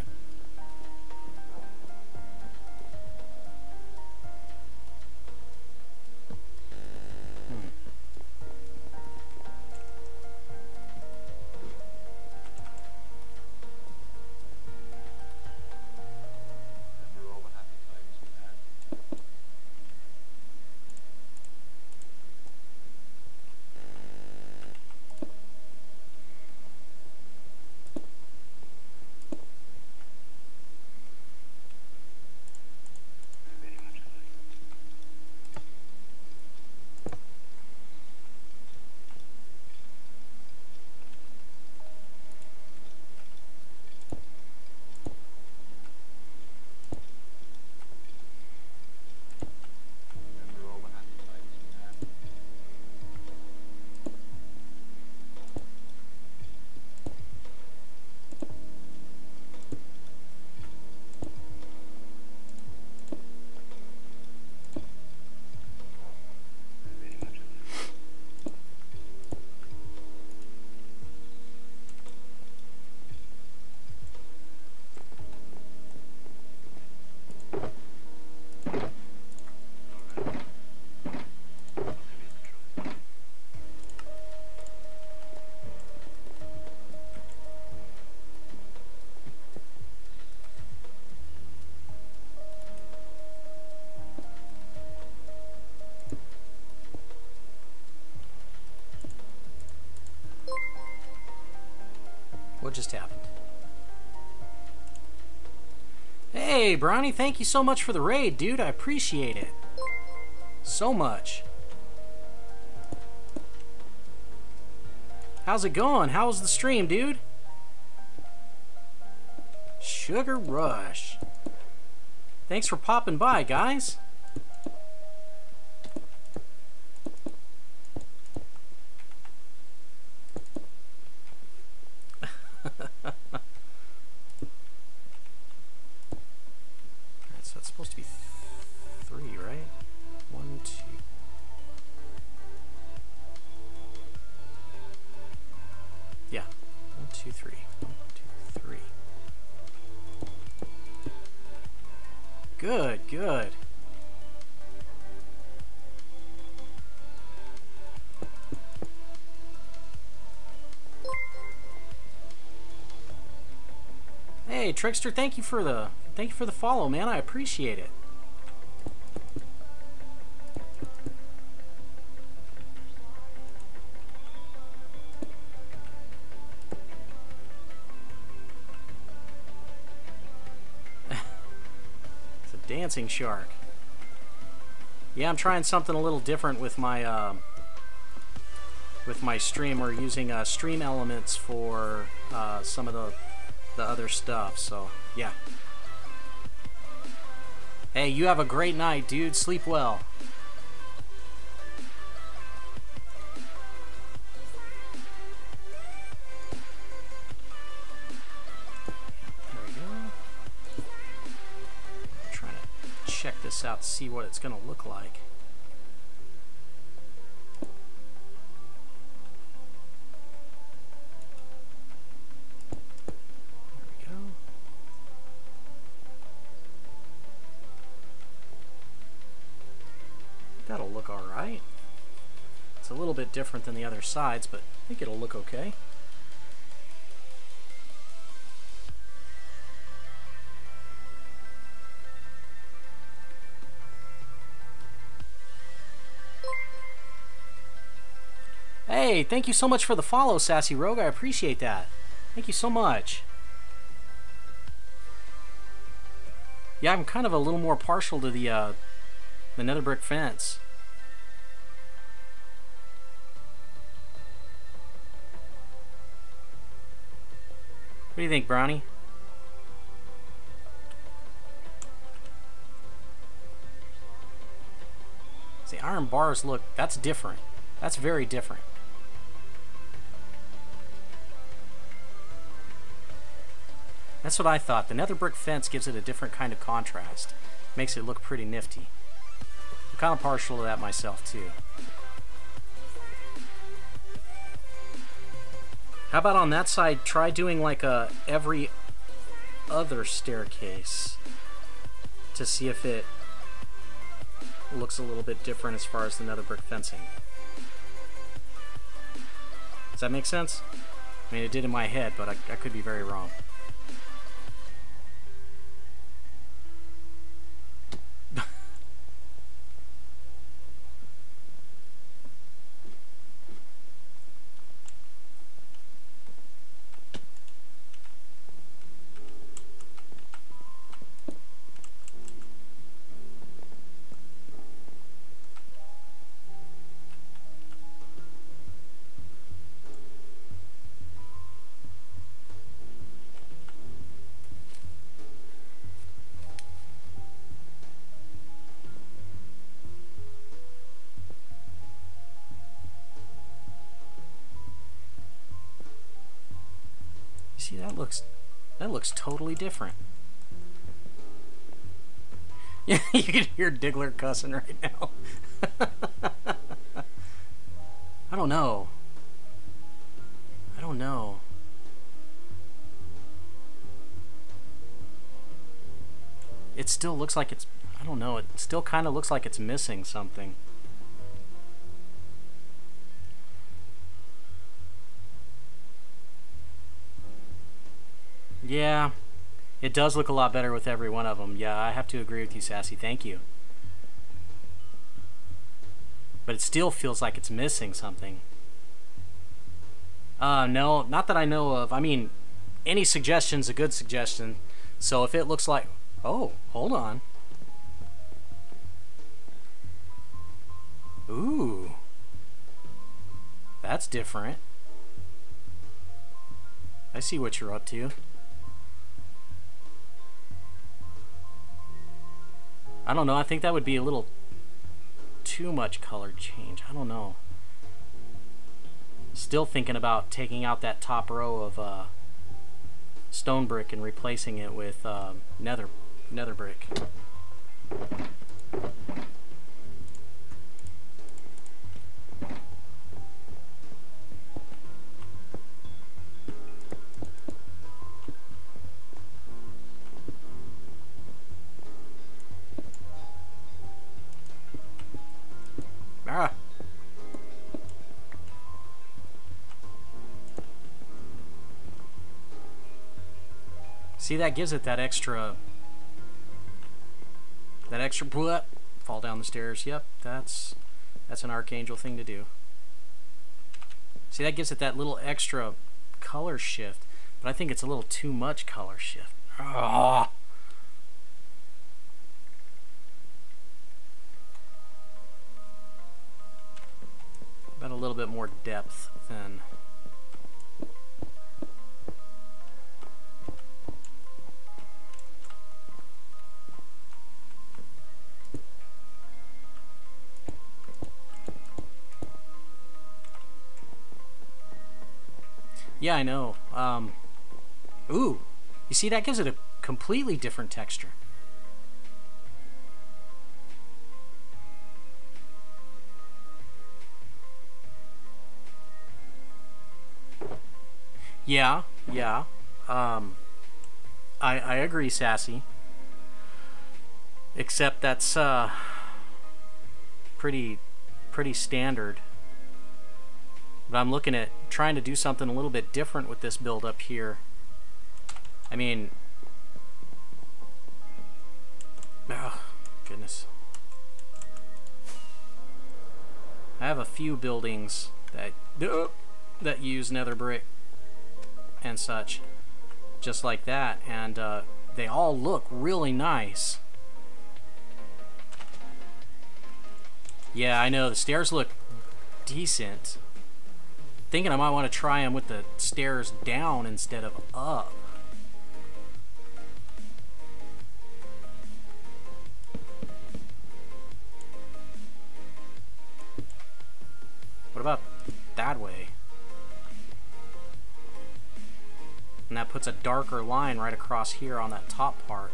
What just happened? Hey, Bronny, thank you so much for the raid, dude. I appreciate it. So much. How's it going? How was the stream, dude? Sugar Rush. Thanks for popping by, guys. Good, good. Hey, Trickster, thank you for the thank you for the follow, man. I appreciate it. Dancing shark. Yeah, I'm trying something a little different with my uh, with my stream. We're using uh, stream elements for uh, some of the the other stuff. So yeah. Hey, you have a great night, dude. Sleep well. Check this out to see what it's going to look like. There we go. That'll look all right. It's a little bit different than the other sides, but I think it'll look okay. Hey, thank you so much for the follow, Sassy Rogue. I appreciate that. Thank you so much. Yeah, I'm kind of a little more partial to the uh, the nether brick fence. What do you think, Brownie? See, iron bars look, that's different. That's very different. That's what I thought. The nether brick fence gives it a different kind of contrast. Makes it look pretty nifty. I'm kind of partial to that myself too. How about on that side, try doing like a every other staircase to see if it looks a little bit different as far as the nether brick fencing. Does that make sense? I mean, it did in my head, but I, I could be very wrong. See, that looks that looks totally different. Yeah, you can hear Diggler cussing right now. I don't know. I don't know. It still looks like it's, I don't know, it still kind of looks like it's missing something. Yeah, it does look a lot better with every one of them. Yeah, I have to agree with you, Sassy. Thank you. But it still feels like it's missing something. Uh, no, not that I know of. I mean, any suggestion's a good suggestion. So if it looks like... Oh, hold on. Ooh. That's different. I see what you're up to. I don't know, I think that would be a little too much color change. I don't know. Still thinking about taking out that top row of uh, stone brick and replacing it with uh, nether, nether brick. Ah. See, that gives it that extra, that extra, bleh, fall down the stairs. Yep, that's, that's an Archangel thing to do. See, that gives it that little extra color shift, but I think it's a little too much color shift. Ah. A little bit more depth than yeah, I know. Um, ooh, you see, that gives it a completely different texture. Yeah, yeah. Um, I I agree, Sassy. Except that's uh, pretty pretty standard. But I'm looking at trying to do something a little bit different with this build up here. I mean, oh goodness. I have a few buildings that uh, that use nether brick and such, just like that, and uh, they all look really nice. Yeah, I know, the stairs look decent. Thinking I might want to try them with the stairs down instead of up. What about that way? And that puts a darker line right across here on that top part.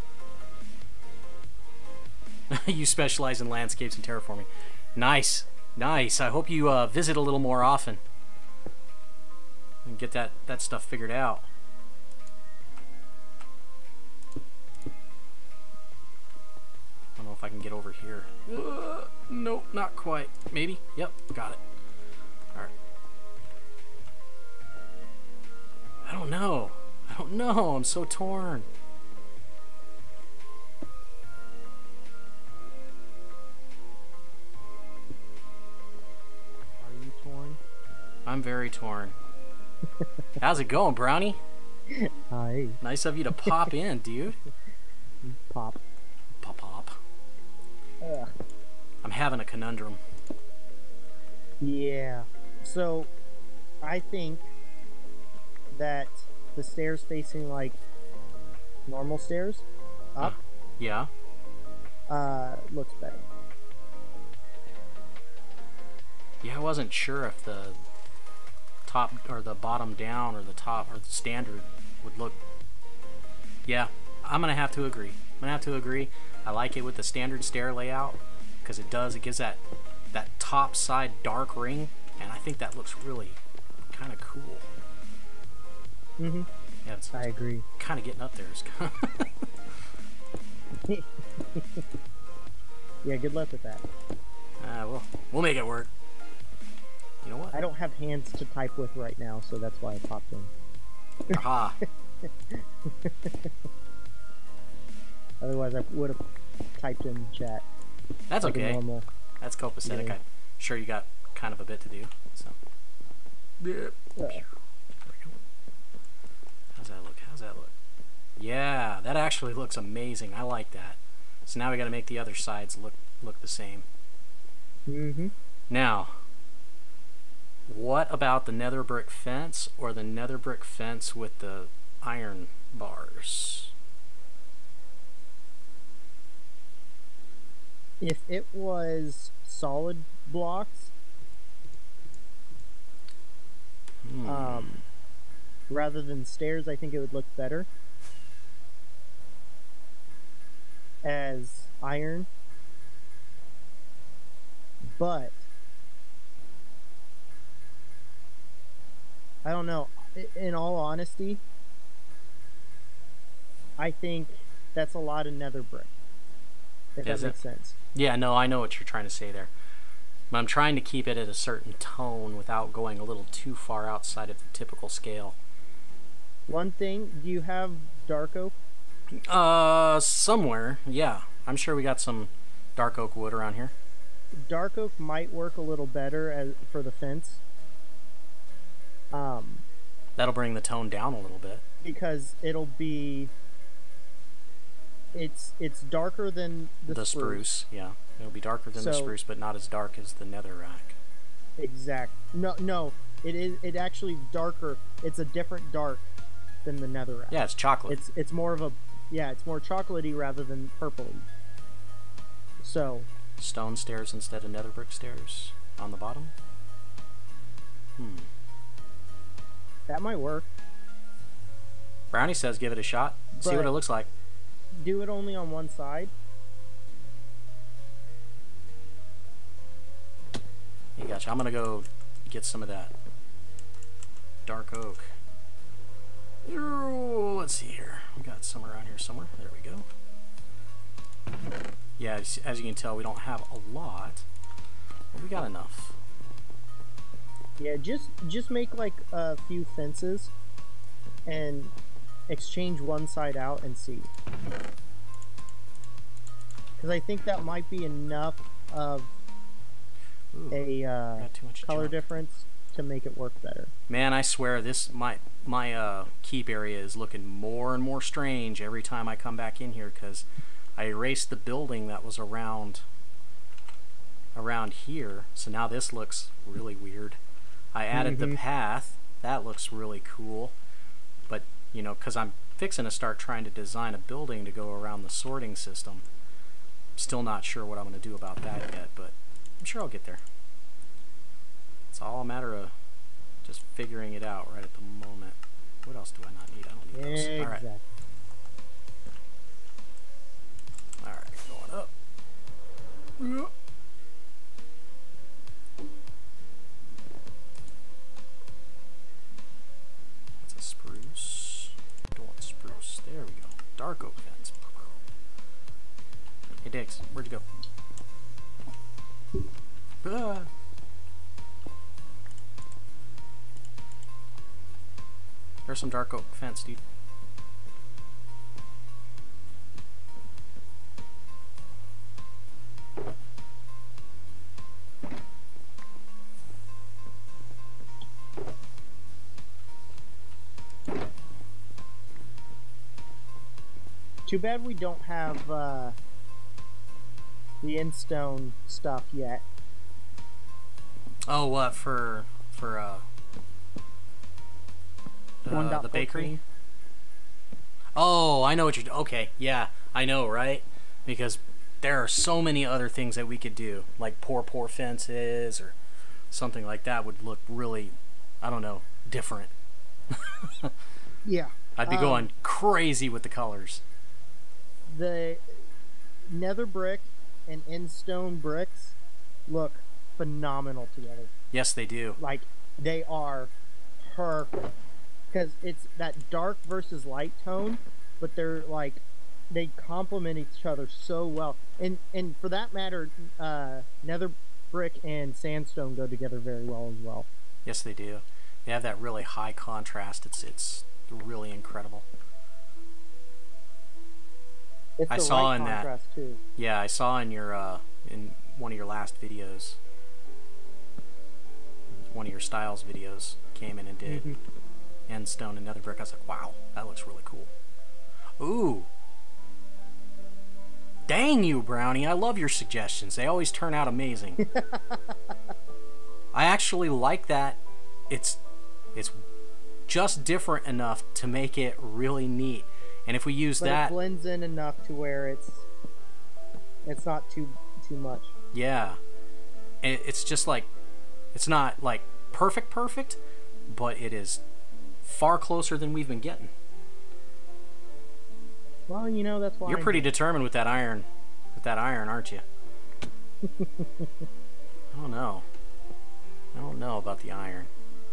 You specialize in landscapes and terraforming. Nice, nice. I hope you uh, visit a little more often and get that, that stuff figured out. can get over here. Uh, nope, not quite. Maybe? Yep, got it. Alright. I don't know. I don't know. I'm so torn. Are you torn? I'm very torn. How's it going, Brownie? Hi. Nice of you to pop in, dude. Pop. Pop pop. Ugh. I'm having a conundrum. Yeah. So, I think that the stairs facing like normal stairs up, Uh, yeah. uh, looks better. Yeah, I wasn't sure if the top or the bottom down or the top or the standard would look. Yeah, I'm gonna have to agree. I'm gonna have to agree. I like it with the standard stair layout because it does. It gives that that top side dark ring, and I think that looks really kind of cool. Mm-hmm. Yeah, it's I agree. kind of getting up there. It's Yeah, good luck with that. Ah, well, we'll make it work. You know what? I don't have hands to type with right now, so that's why I popped in. Aha. Otherwise, I would have typed in chat. That's like a okay. normal. That's copacetic. Yeah. I'm sure you got kind of a bit to do. So. Uh, How's that look? How's that look? Yeah, that actually looks amazing. I like that. So now we got to make the other sides look look the same. mm-hmm. Now, what about the nether brick fence or the nether brick fence with the iron bars? If it was solid blocks, Hmm. um, rather than stairs, I think it would look better as iron. But I don't know. I- In all honesty, I think that's a lot of nether brick. If Is that it? makes sense. Yeah, no, I know what you're trying to say there. But I'm trying to keep it at a certain tone without going a little too far outside of the typical scale. One thing, do you have dark oak? Uh, somewhere, yeah. I'm sure we got some dark oak wood around here. Dark oak might work a little better as for the fence. Um, That'll bring the tone down a little bit. because it'll be it's it's darker than the, The spruce. spruce, yeah. It'll be darker than the So- spruce, but not as dark as the netherrack. Exact. No, no. It is. It actually darker. It's a different dark than the netherrack. Yeah, it's chocolate. It's it's more of a yeah. It's more chocolatey rather than purpley. So Stone stairs instead of nether brick stairs on the bottom. Hmm. that might work. Brownie says give it a shot. See what But- it looks like. Do it only on one side. You gotcha. I'm gonna go get some of that dark oak. Ooh, let's see here. We got some around here somewhere. There we go. Yeah, as as you can tell, we don't have a lot, but we got enough. Yeah, just just make like a few fences and exchange one side out and see. Because I think that might be enough of Ooh, a uh, got too much color junk. difference to make it work better. Man, I swear this my my uh, keep area is looking more and more strange every time I come back in here because I erased the building that was around around here, so now this looks really weird. I added the Mhm. path. That looks really cool. But, you know, because I'm fixing to start trying to design a building to go around the sorting system. Still not sure what I'm going to do about that yet, but I'm sure I'll get there. It's all a matter of just figuring it out right at the moment. What else do I not need? I don't need those. All right. Exactly. All right, going up. Yep. That's a spruce. Don't want spruce. There we go. Dark oak fence. Hey, eggs. Where'd you go? Ah. There's some dark oak fence, dude. Too bad we don't have uh, the in-stone stuff yet. Oh, what for? For uh, uh the bakery? Oh, I know what you're. Okay, yeah, I know, right? Because there are so many other things that we could do, like pour pour fences or something like that would look really, I don't know, different. Yeah. I'd be um, going crazy with the colors. The nether brick and in-stone bricks look phenomenal together. Yes, they do. Like, they are perfect. Because it's that dark versus light tone, but they're like, they complement each other so well. And and for that matter, uh, nether brick and sandstone go together very well as well. Yes, they do. They have that really high contrast. It's it's really incredible. It's I the saw right in that. contrast too. Yeah, I saw in your uh, in one of your last videos, one of your styles videos, came in and did Mm-hmm. end stone and nether brick. I was like, wow, that looks really cool. Ooh. Dang you, Brownie. I love your suggestions. They always turn out amazing. I actually like that. It's it's just different enough to make it really neat. And if we use but that, it blends in enough to where it's it's not too too much. yeah, it, it's just like, it's not like perfect perfect, but it is far closer than we've been getting. Well, you know, that's why You're I'm pretty here. determined with that iron, with that iron, aren't you? I don't know. I don't know about the iron.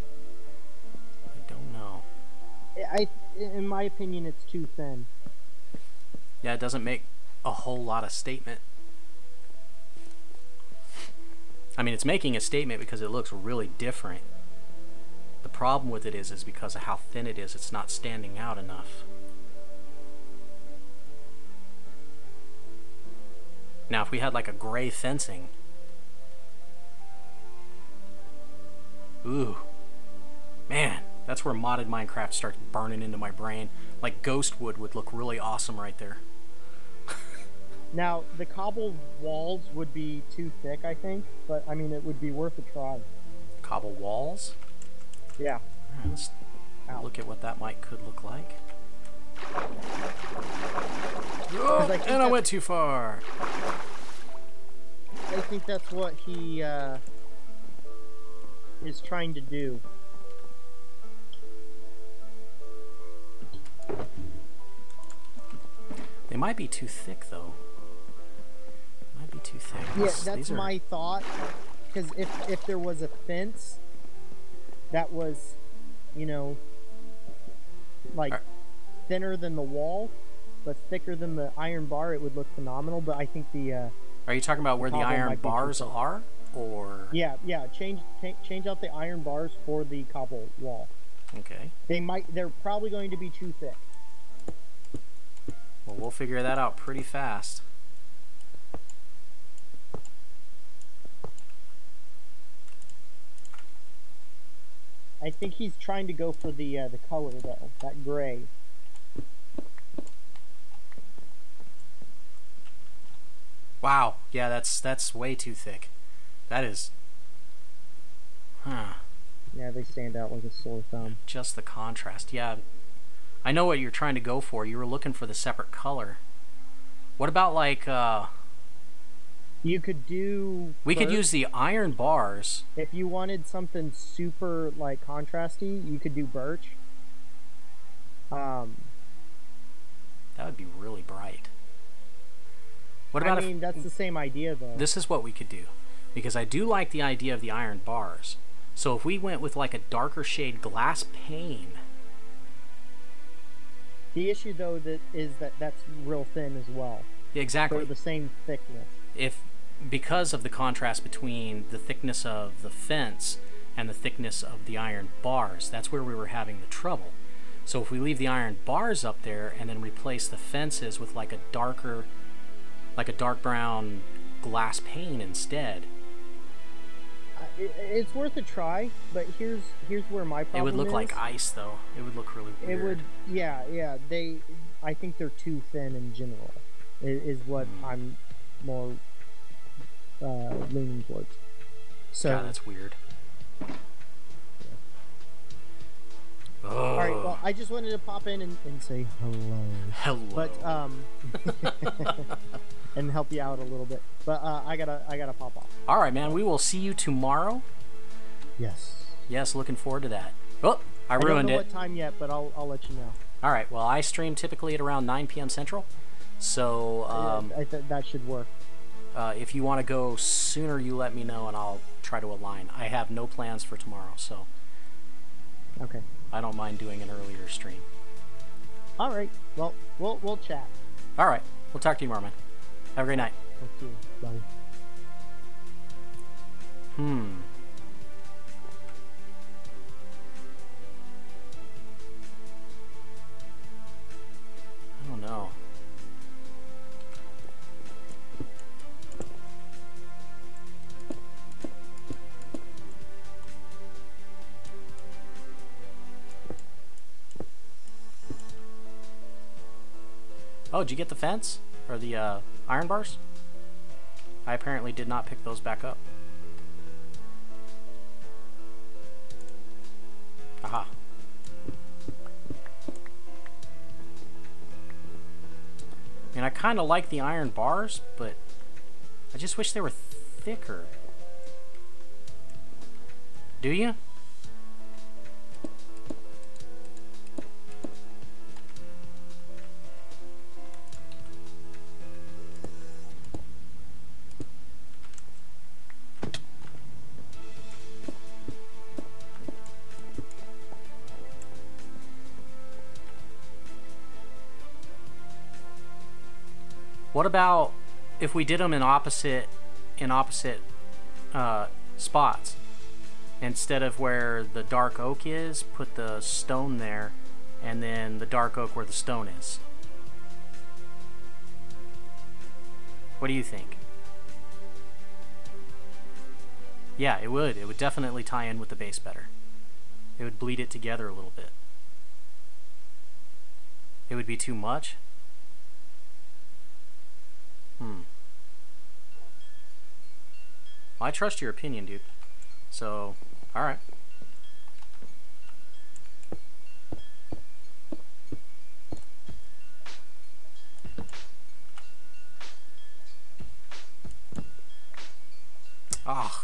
I don't know. I, in my opinion, it's too thin. Yeah, it doesn't make a whole lot of statement. I mean, it's making a statement because it looks really different. The problem with it is, is because of how thin it is, it's not standing out enough. Now, if we had like a gray fencing, ooh, man, that's where modded Minecraft starts burning into my brain. Like Ghostwood would look really awesome right there. Now, the cobble walls would be too thick, I think, but I mean, it would be worth a try. Cobble walls? Yeah. All right, let's Ow. look at what that might could look like. I Oh, think and I that's- went too far. I think that's what he uh, is trying to do. They might be too thick, though. Might be too thick. Yeah, This- that's these are- my thought. Because if, if there was a fence that was, you know, like Are- thinner than the wall, but thicker than the iron bar, it would look phenomenal. But I think the uh, Are you talking about where the cobble iron might be too bars thick. are, or? yeah, yeah, change cha- change out the iron bars for the cobble wall. Okay. They might, they're probably going to be too thick. Well, we'll figure that out pretty fast. I think he's trying to go for the uh, the color though, that gray. Wow. Yeah, that's that's way too thick. That is. Huh. Yeah, they stand out like a sore thumb. Just the contrast. Yeah. I know what you're trying to go for. You were looking for the separate color. What about like uh You could do. we could birch. use the iron bars. If you wanted something super like contrasty, you could do birch. Um, That would be really bright. What about I mean, if that's the same idea though. this is what we could do? Because I do like the idea of the iron bars. So if we went with like a darker shade glass pane. The issue though that is that that's real thin as well. Exactly. They're the same thickness. If because of the contrast between the thickness of the fence and the thickness of the iron bars, that's where we were having the trouble. So if we leave the iron bars up there and then replace the fences with like a darker, like a dark brown glass pane instead, Uh, it, it's worth a try, but here's here's where my problem it would look is. like ice though. It would look really weird. It would, yeah, yeah. They, I think they're too thin in general. Is, is what Mm. I'm more uh, leaning towards. So God, that's weird. all right. Well, I just wanted to pop in and, and say hello. Hello. But um, and help you out a little bit. But uh, I gotta I gotta pop off. All right, man. We will see you tomorrow. Yes. Yes, looking forward to that. Oh, I ruined I don't know it. what time yet, but I'll I'll let you know. All right. Well, I stream typically at around nine p m Central. So um, I th that should work. uh, if you want to go sooner, you let me know, and I'll try to align. I have no plans for tomorrow, so Okay. I don't mind doing an earlier stream. All right. Well, we'll we'll chat. All right. We'll talk to you tomorrow, man. Have a great night. We'll see you. Bye. Hmm. I don't know. Oh, did you get the fence? Or the uh, iron bars? I apparently did not pick those back up. Aha. I mean, I kind of like the iron bars, but I just wish they were thicker. Do you? What about if we did them in opposite, in opposite uh, spots? Instead of where the dark oak is, put the stone there, and then the dark oak where the stone is. What do you think? Yeah, it would. It would definitely tie in with the base better. It would bleed it together a little bit. It would be too much. Hmm. Well, I trust your opinion, dude. So, alright. Ah.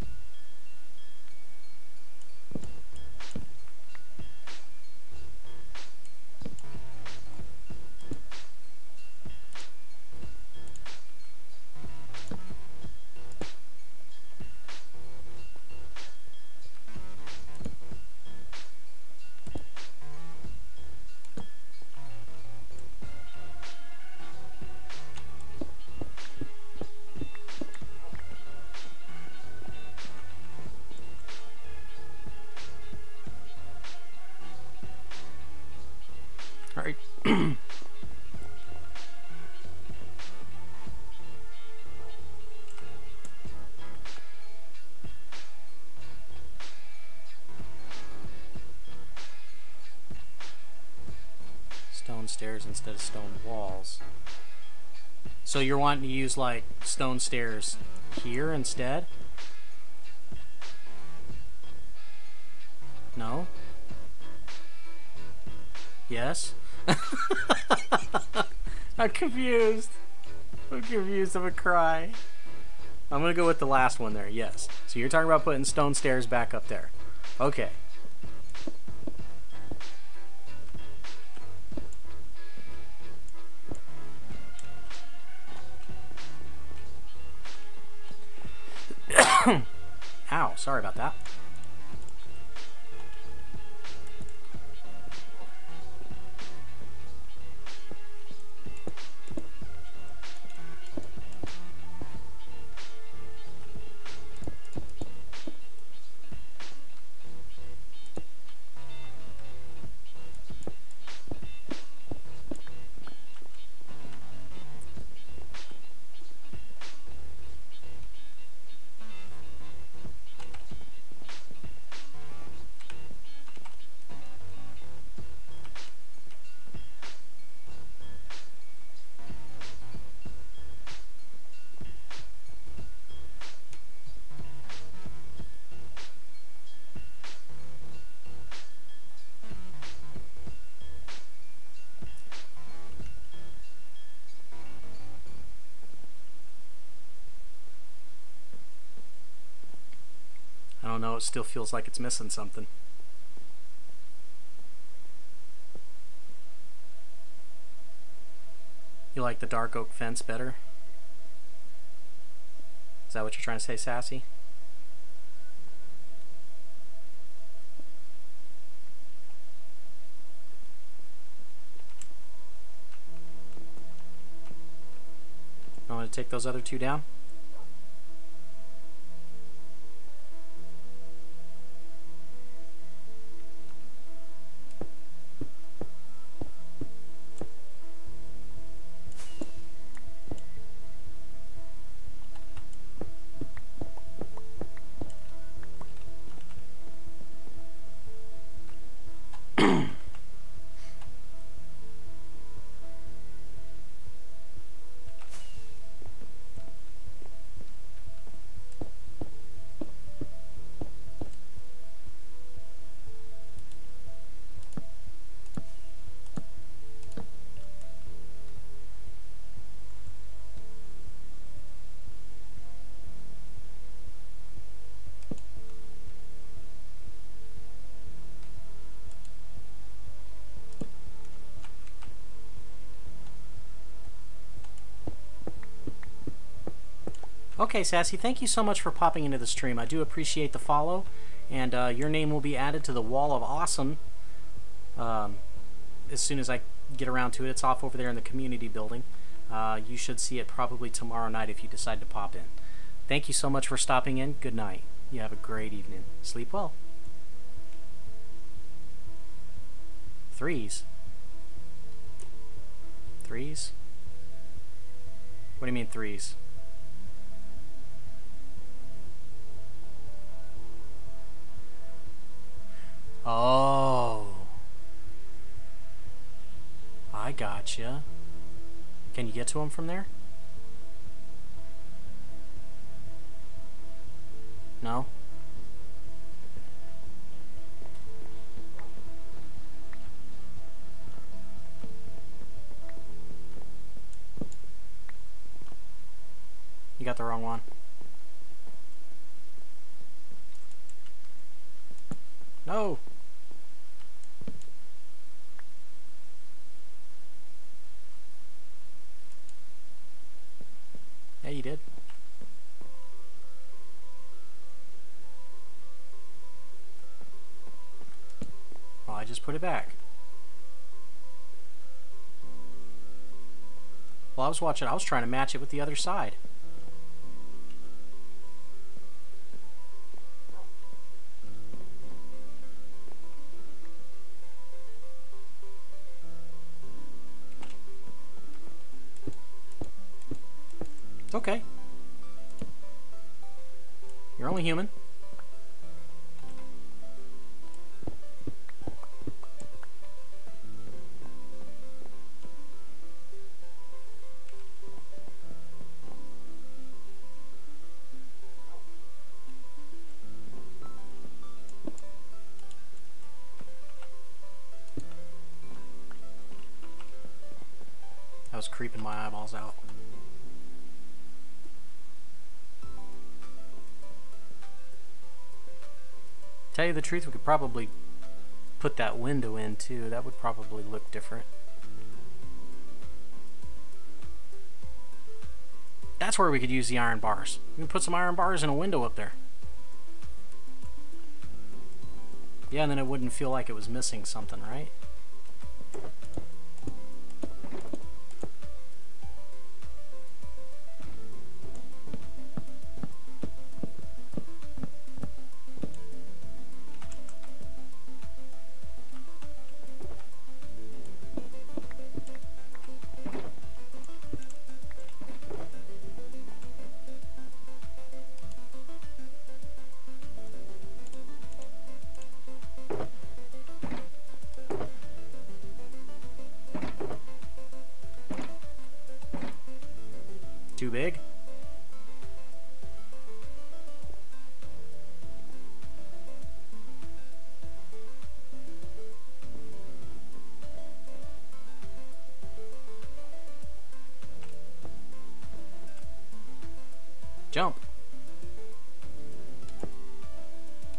Alright. Stone stairs instead of stone walls. So you're wanting to use like stone stairs here instead? No? Yes? I'm confused. I'm confused. I'm gonna cry. I'm gonna go with the last one there. Yes. So you're talking about putting stone stairs back up there. Okay. Ow. Sorry about that. don't know, it still feels like it's missing something. You like the dark oak fence better? Is that what you're trying to say, Sassy? You want to take those other two down? Okay, Sassy, thank you so much for popping into the stream. I do appreciate the follow, and uh, your name will be added to the Wall of Awesome um, as soon as I get around to it. It's off over there in the community building. Uh, you should see it probably tomorrow night if you decide to pop in. Thank you so much for stopping in. Good night. You have a great evening. Sleep well. Threes. Threes? What do you mean threes? Oh, I gotcha. Can you get to him from there? No? You got the wrong one. No! Yeah, you did. Well, I just put it back. Well, I was watching, I was trying to match it with the other side. It's okay. You're only human. I was creeping my eyeballs out. Tell you the truth, we could probably put that window in too. That would probably look different. That's where we could use the iron bars. We can put some iron bars in a window up there. Yeah, and then it wouldn't feel like it was missing something, right? Too big? Jump.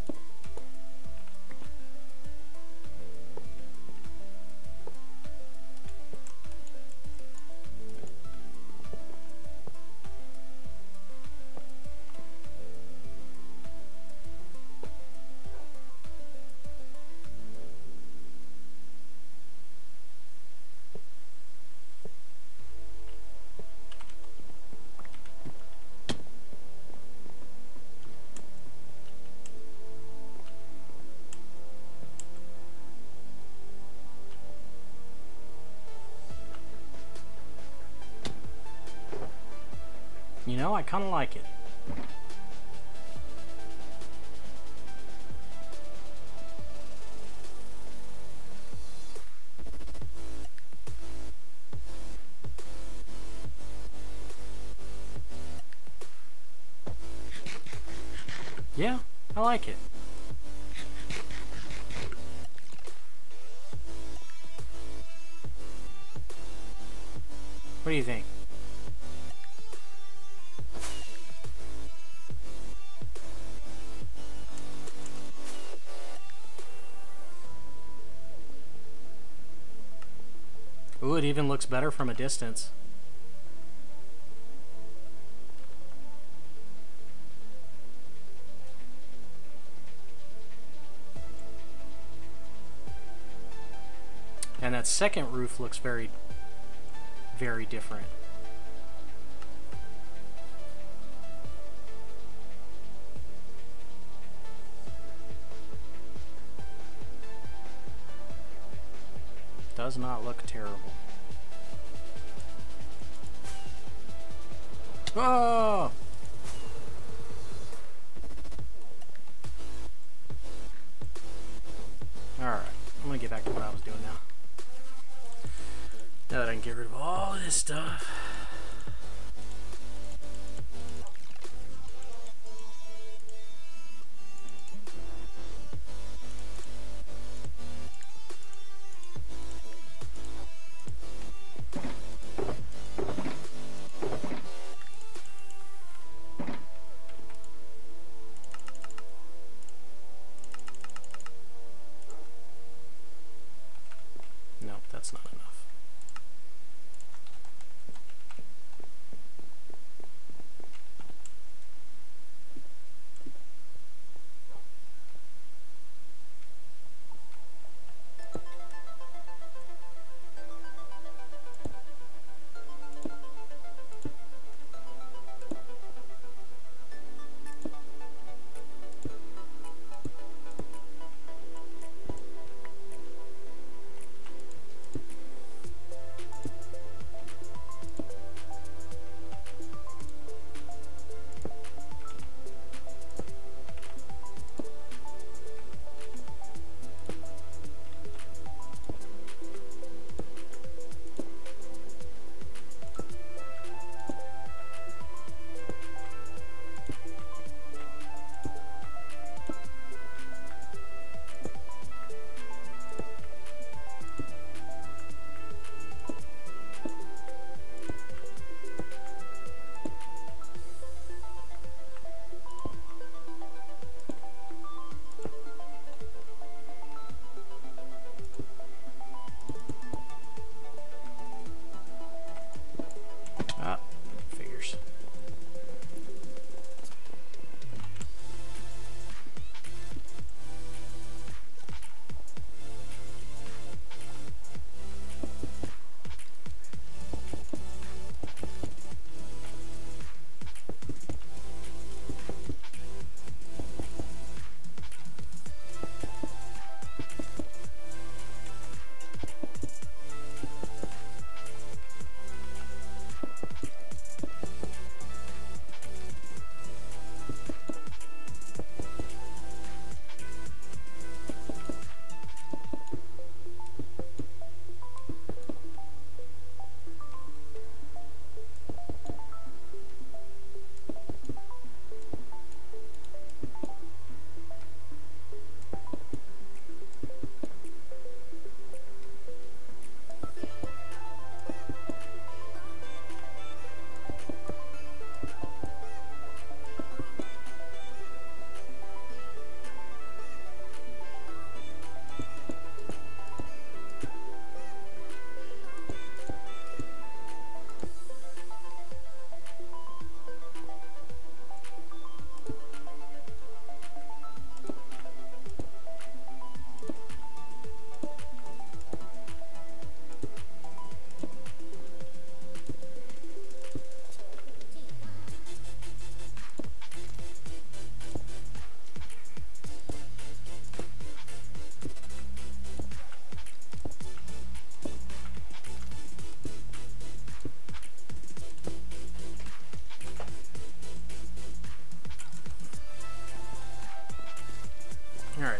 You know, I kind of like it. Yeah, I like it. What do you think? Ooh, it even looks better from a distance. And that second roof looks very, very different. Does not look terrible. Oh! Alright, I'm gonna get back to what I was doing now. Now that I can get rid of all of this stuff. No, that's not enough.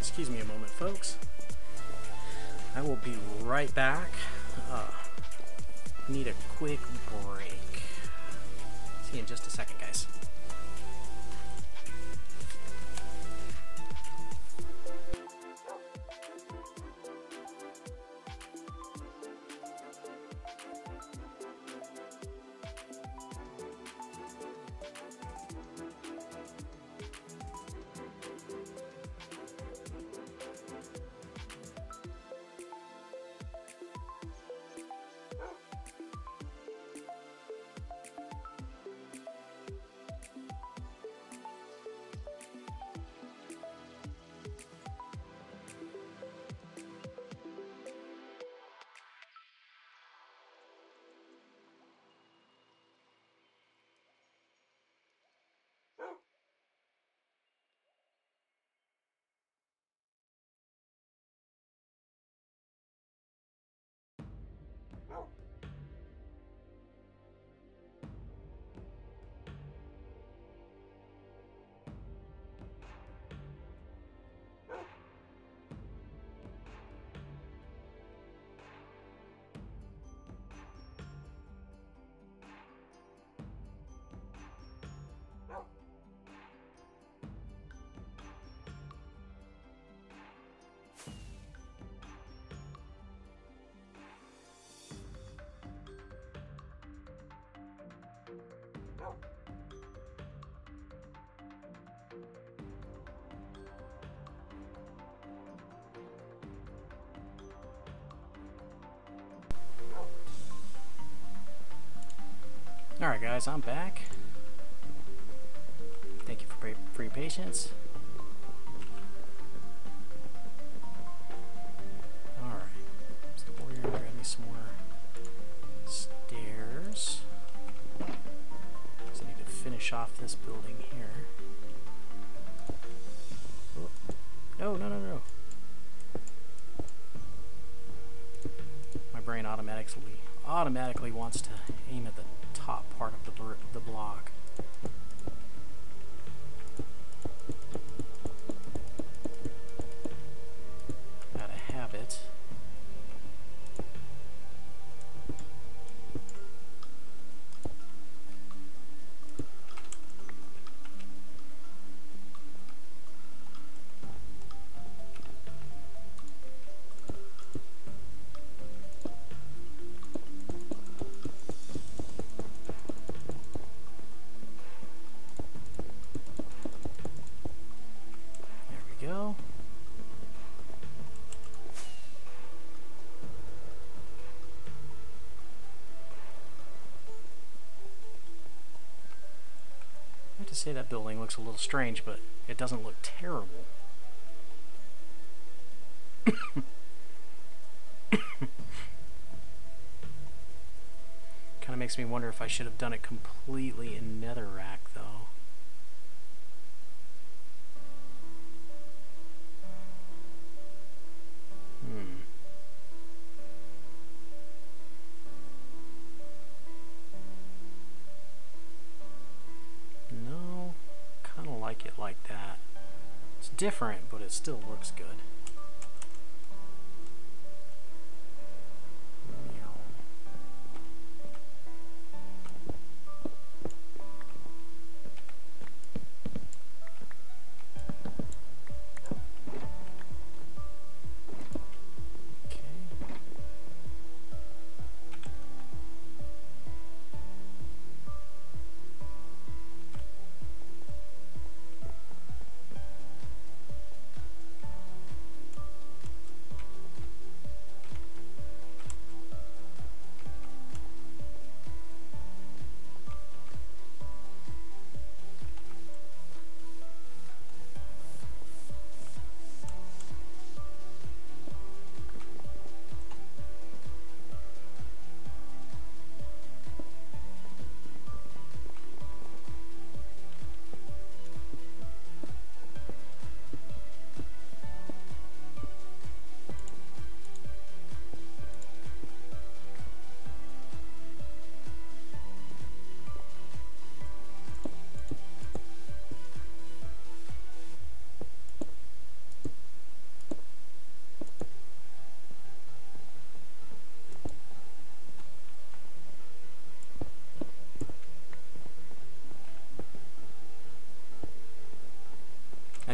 Excuse me a moment, folks. I will be right back. Uh, need a quick break. See you in just a second, guys. Alright guys, I'm back. Thank you for, for your patience. Alright, let's go over here and grab me some more stairs. So I need to finish off this building here. Oh. No, no, no, no. My brain automatically automatically wants to aim at the top part of the, the block. Out of habit. Say that building looks a little strange, but it doesn't look terrible. Kind of makes me wonder if I should have done it completely in netherrack, though. Hmm. It like that. It's different, but it still looks good.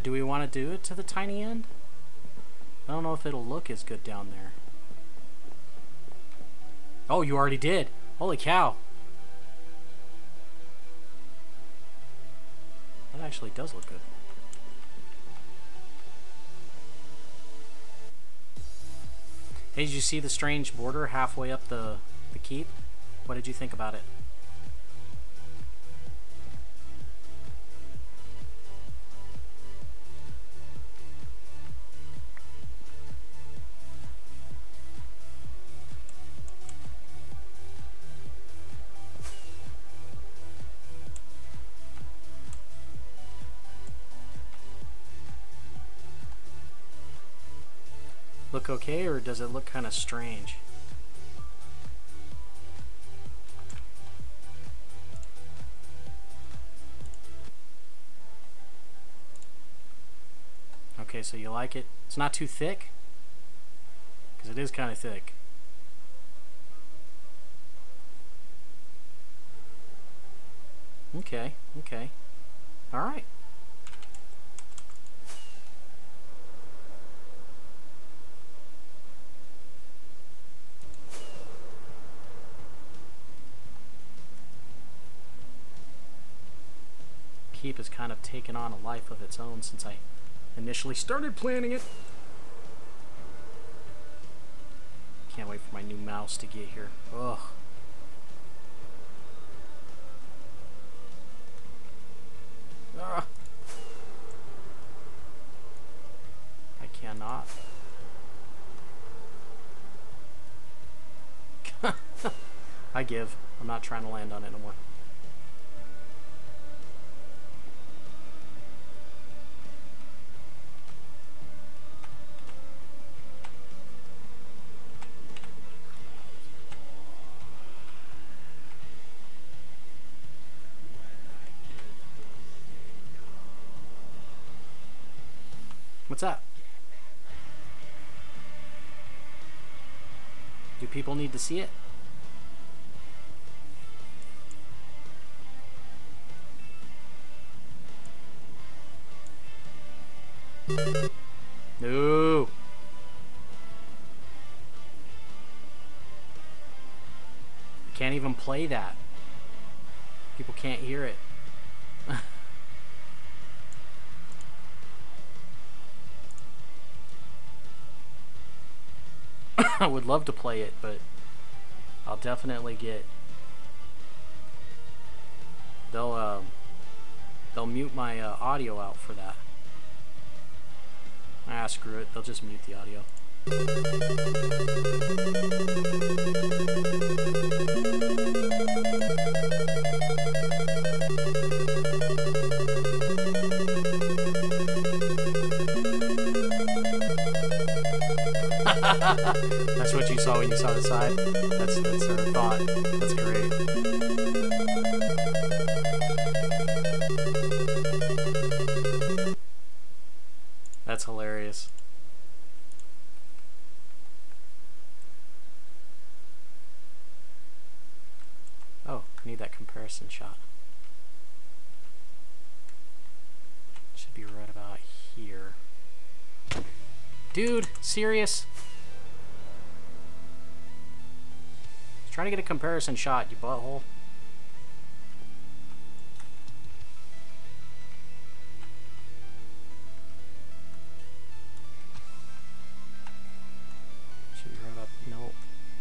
do we want to do it to the tiny end? I don't know if it'll look as good down there. Oh, you already did. Holy cow. That actually does look good. Hey, did you see the strange border halfway up the, the keep? What did you think about it? Look okay, or does it look kind of strange? Okay, so you like it? It's not too thick? Because it is kind of thick. Okay, okay. Alright. Keep has kind of taken on a life of its own since I initially started planning it. Can't wait for my new mouse to get here. Ugh. Ugh. I cannot. I give. I'm not trying to land on it no more. What's that? Do people need to see it? No. Can't even play that. People can't hear it. I would love to play it, but I'll definitely get. They'll uh, they'll mute my uh, audio out for that. Ah, screw it. They'll just mute the audio. That's what you saw when you saw the side. That's that's our thought. That's great. That's hilarious. Oh, I need that comparison shot. Should be right about here. Dude, serious? Trying to get a comparison shot, you butthole. Should we run up? Nope.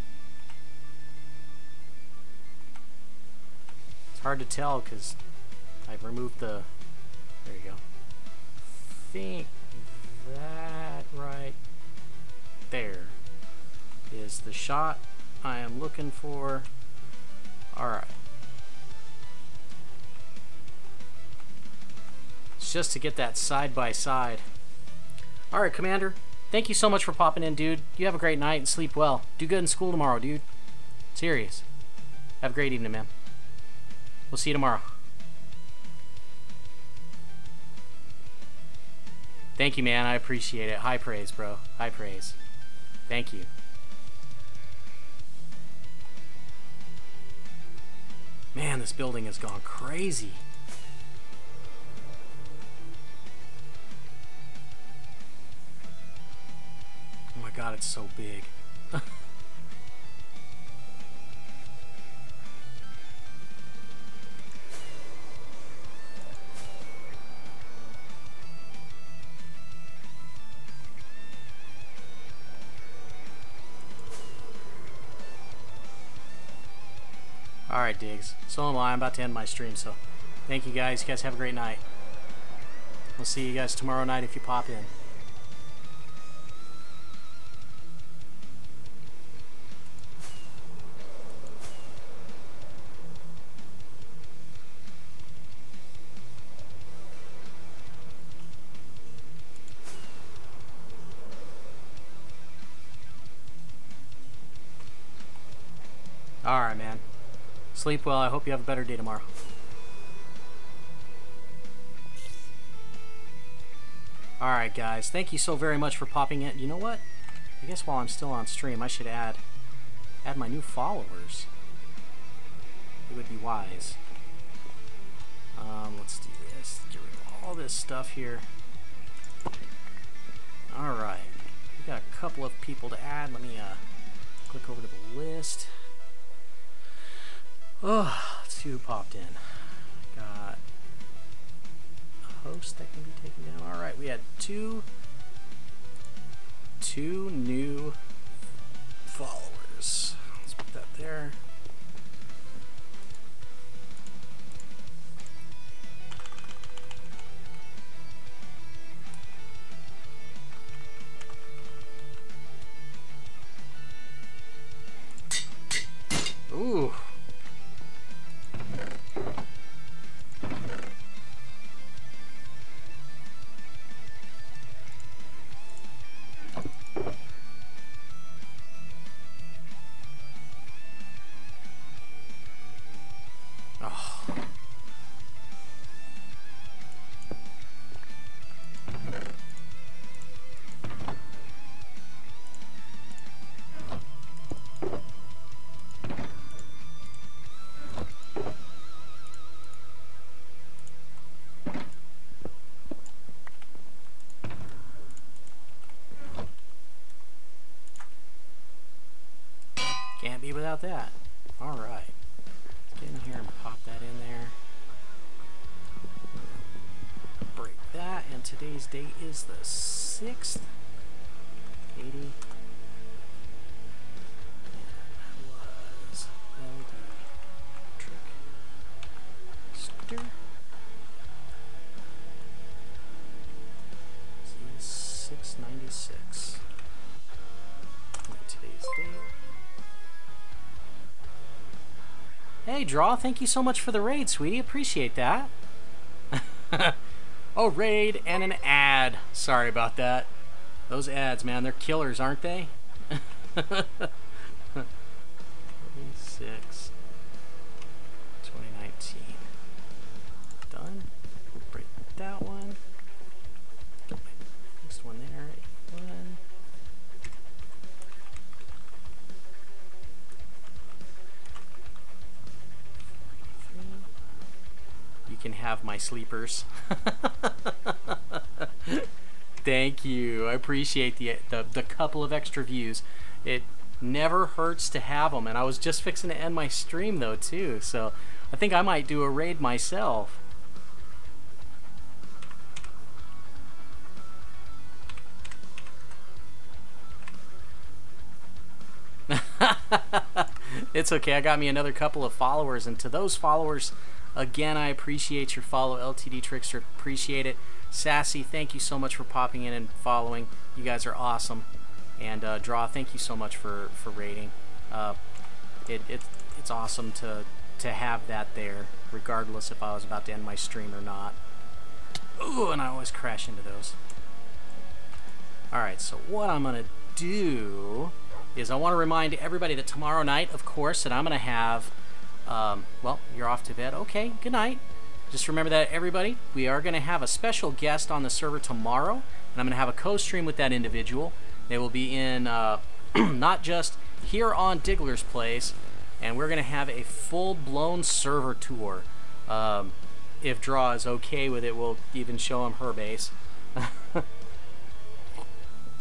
It's hard to tell because I've removed the. There you go. I think that right there is the shot I am looking for. Alright. It's just to get that side by side. Alright, Commander. Thank you so much for popping in, dude. You have a great night and sleep well. Do good in school tomorrow, dude. Serious. Have a great evening, man. We'll see you tomorrow. Thank you, man. I appreciate it. High praise, bro. High praise. Thank you. Man, this building has gone crazy. God, it's so big. Alright, Diggs. So am I. I'm about to end my stream, so thank you guys. You guys have a great night. We'll see you guys tomorrow night if you pop in. Alright, man. Sleep well. I hope you have a better day tomorrow. Alright, guys. Thank you so very much for popping in. You know what? I guess while I'm still on stream, I should add add my new followers. It would be wise. Um, let's do this. Get rid of all this stuff here. Alright. We got a couple of people to add. Let me uh, click over to the list. Oh, let's see who popped in. Got a host that can be taken down. Alright, we had two two new followers. Let's put that there. Ooh. Can't be without that. All right. Let's get in here and pop that in there. Break that. And today's date is the sixth. eighty. And that was L D Trickster. six ninety-six. And today's date. Hey, Draw, thank you so much for the raid, sweetie. Appreciate that. Oh, raid and an ad. Sorry about that. Those ads, man, they're killers, aren't they? twenty-six, twenty nineteen. Done. Break that one. Next one there. One. You can have my sleepers. Thank you. I appreciate the, the the couple of extra views. It never hurts to have them. And I was just fixing to end my stream though too. So I think I might do a raid myself. It's okay. I got me another couple of followers, and to those followers, again, I appreciate your follow. L T D Trickster, appreciate it. Sassy, thank you so much for popping in and following. You guys are awesome. And uh, Draw, thank you so much for for rating. Uh, it, it it's awesome to to have that there, regardless if I was about to end my stream or not. Ooh, and I always crash into those. All right, so what I'm gonna do is I want to remind everybody that tomorrow night, of course, that I'm gonna have. Um, well, you're off to bed. Okay, good night. Just remember that, everybody. We are going to have a special guest on the server tomorrow, and I'm going to have a co-stream with that individual. They will be in uh, not just here on Diggler's Place, and we're going to have a full-blown server tour. Um, if Draw is okay with it, we'll even show him her base.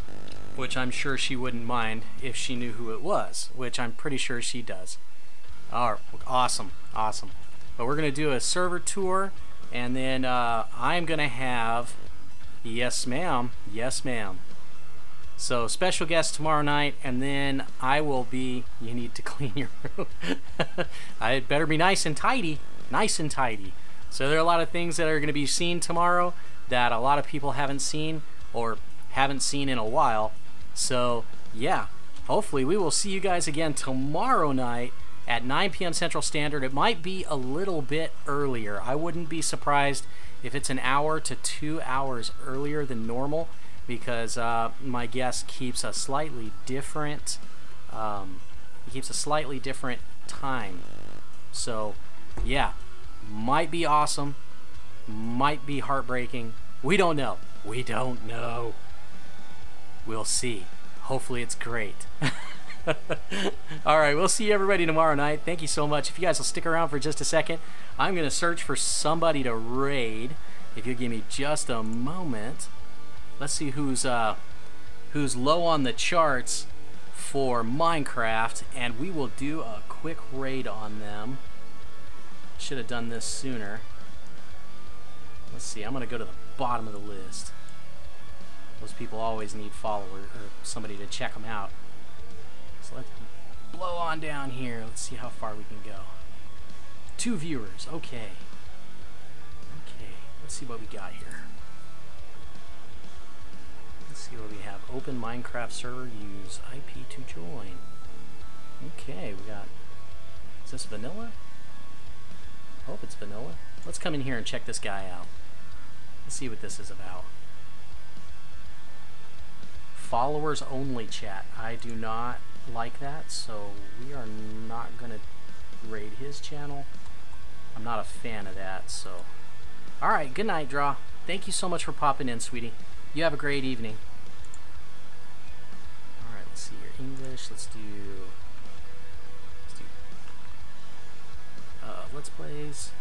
which I'm sure she wouldn't mind if she knew who it was, which I'm pretty sure she does. All right, awesome, awesome. But we're gonna do a server tour, and then uh, I'm gonna have, yes ma'am, yes ma'am. So special guest tomorrow night, and then I will be, you need to clean your room. I better be nice and tidy, nice and tidy. So there are a lot of things that are gonna be seen tomorrow that a lot of people haven't seen or haven't seen in a while. So yeah, hopefully we will see you guys again tomorrow night at nine P M Central Standard. It might be a little bit earlier. I wouldn't be surprised if it's an hour to two hours earlier than normal, because uh, my guest keeps a slightly different um, he keeps a slightly different time. So yeah, might be awesome, might be heartbreaking. We don't know. We don't know. We'll see. Hopefully it's great. Alright, we'll see everybody tomorrow night. Thank you so much. If you guys will stick around for just a second, I'm going to search for somebody to raid. If you'll give me just a moment. Let's see who's uh, who's low on the charts for Minecraft, and we will do a quick raid on them. Should have done this sooner. Let's see, I'm going to go to the bottom of the list. Those people always need followers or somebody to check them out. So let's blow on down here. Let's see how far we can go. Two viewers. Okay. Okay. Let's see what we got here. Let's see what we have. Open Minecraft server. Use I P to join. Okay. We got. Is this vanilla? I hope it's vanilla. Let's come in here and check this guy out. Let's see what this is about. Followers only chat. I do not like that, so we are not gonna raid his channel. I'm not a fan of that, so. Alright, good night, Draw. Thank you so much for popping in, sweetie. You have a great evening. Alright, let's see here. English, let's do let's do uh let's plays.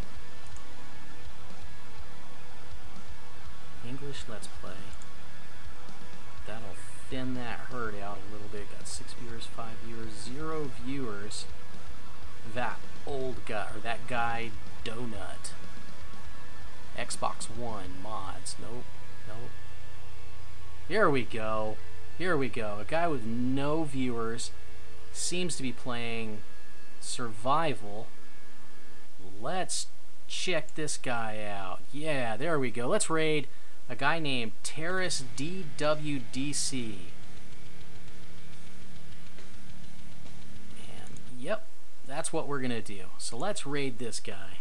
English let's play. That'll thin that herd out a little bit. Got six viewers, five viewers, zero viewers. That old guy, or that guy Donut. Xbox One mods. Nope, nope. Here we go. Here we go. A guy with no viewers seems to be playing survival. Let's check this guy out. Yeah, there we go. Let's raid a guy named Terrace D W D C. And yep, that's what we're gonna do. So let's raid this guy.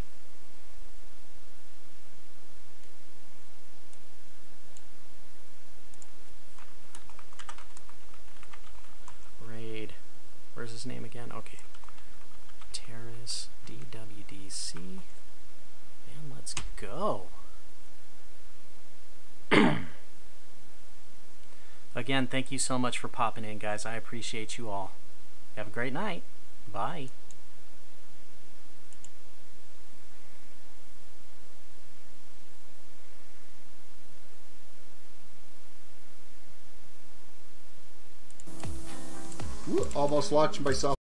Raid. Where's his name again? Okay. Terrace D W D C. And let's go. Again, thank you so much for popping in, guys. I appreciate you all. Have a great night. Bye. Ooh, almost watching myself.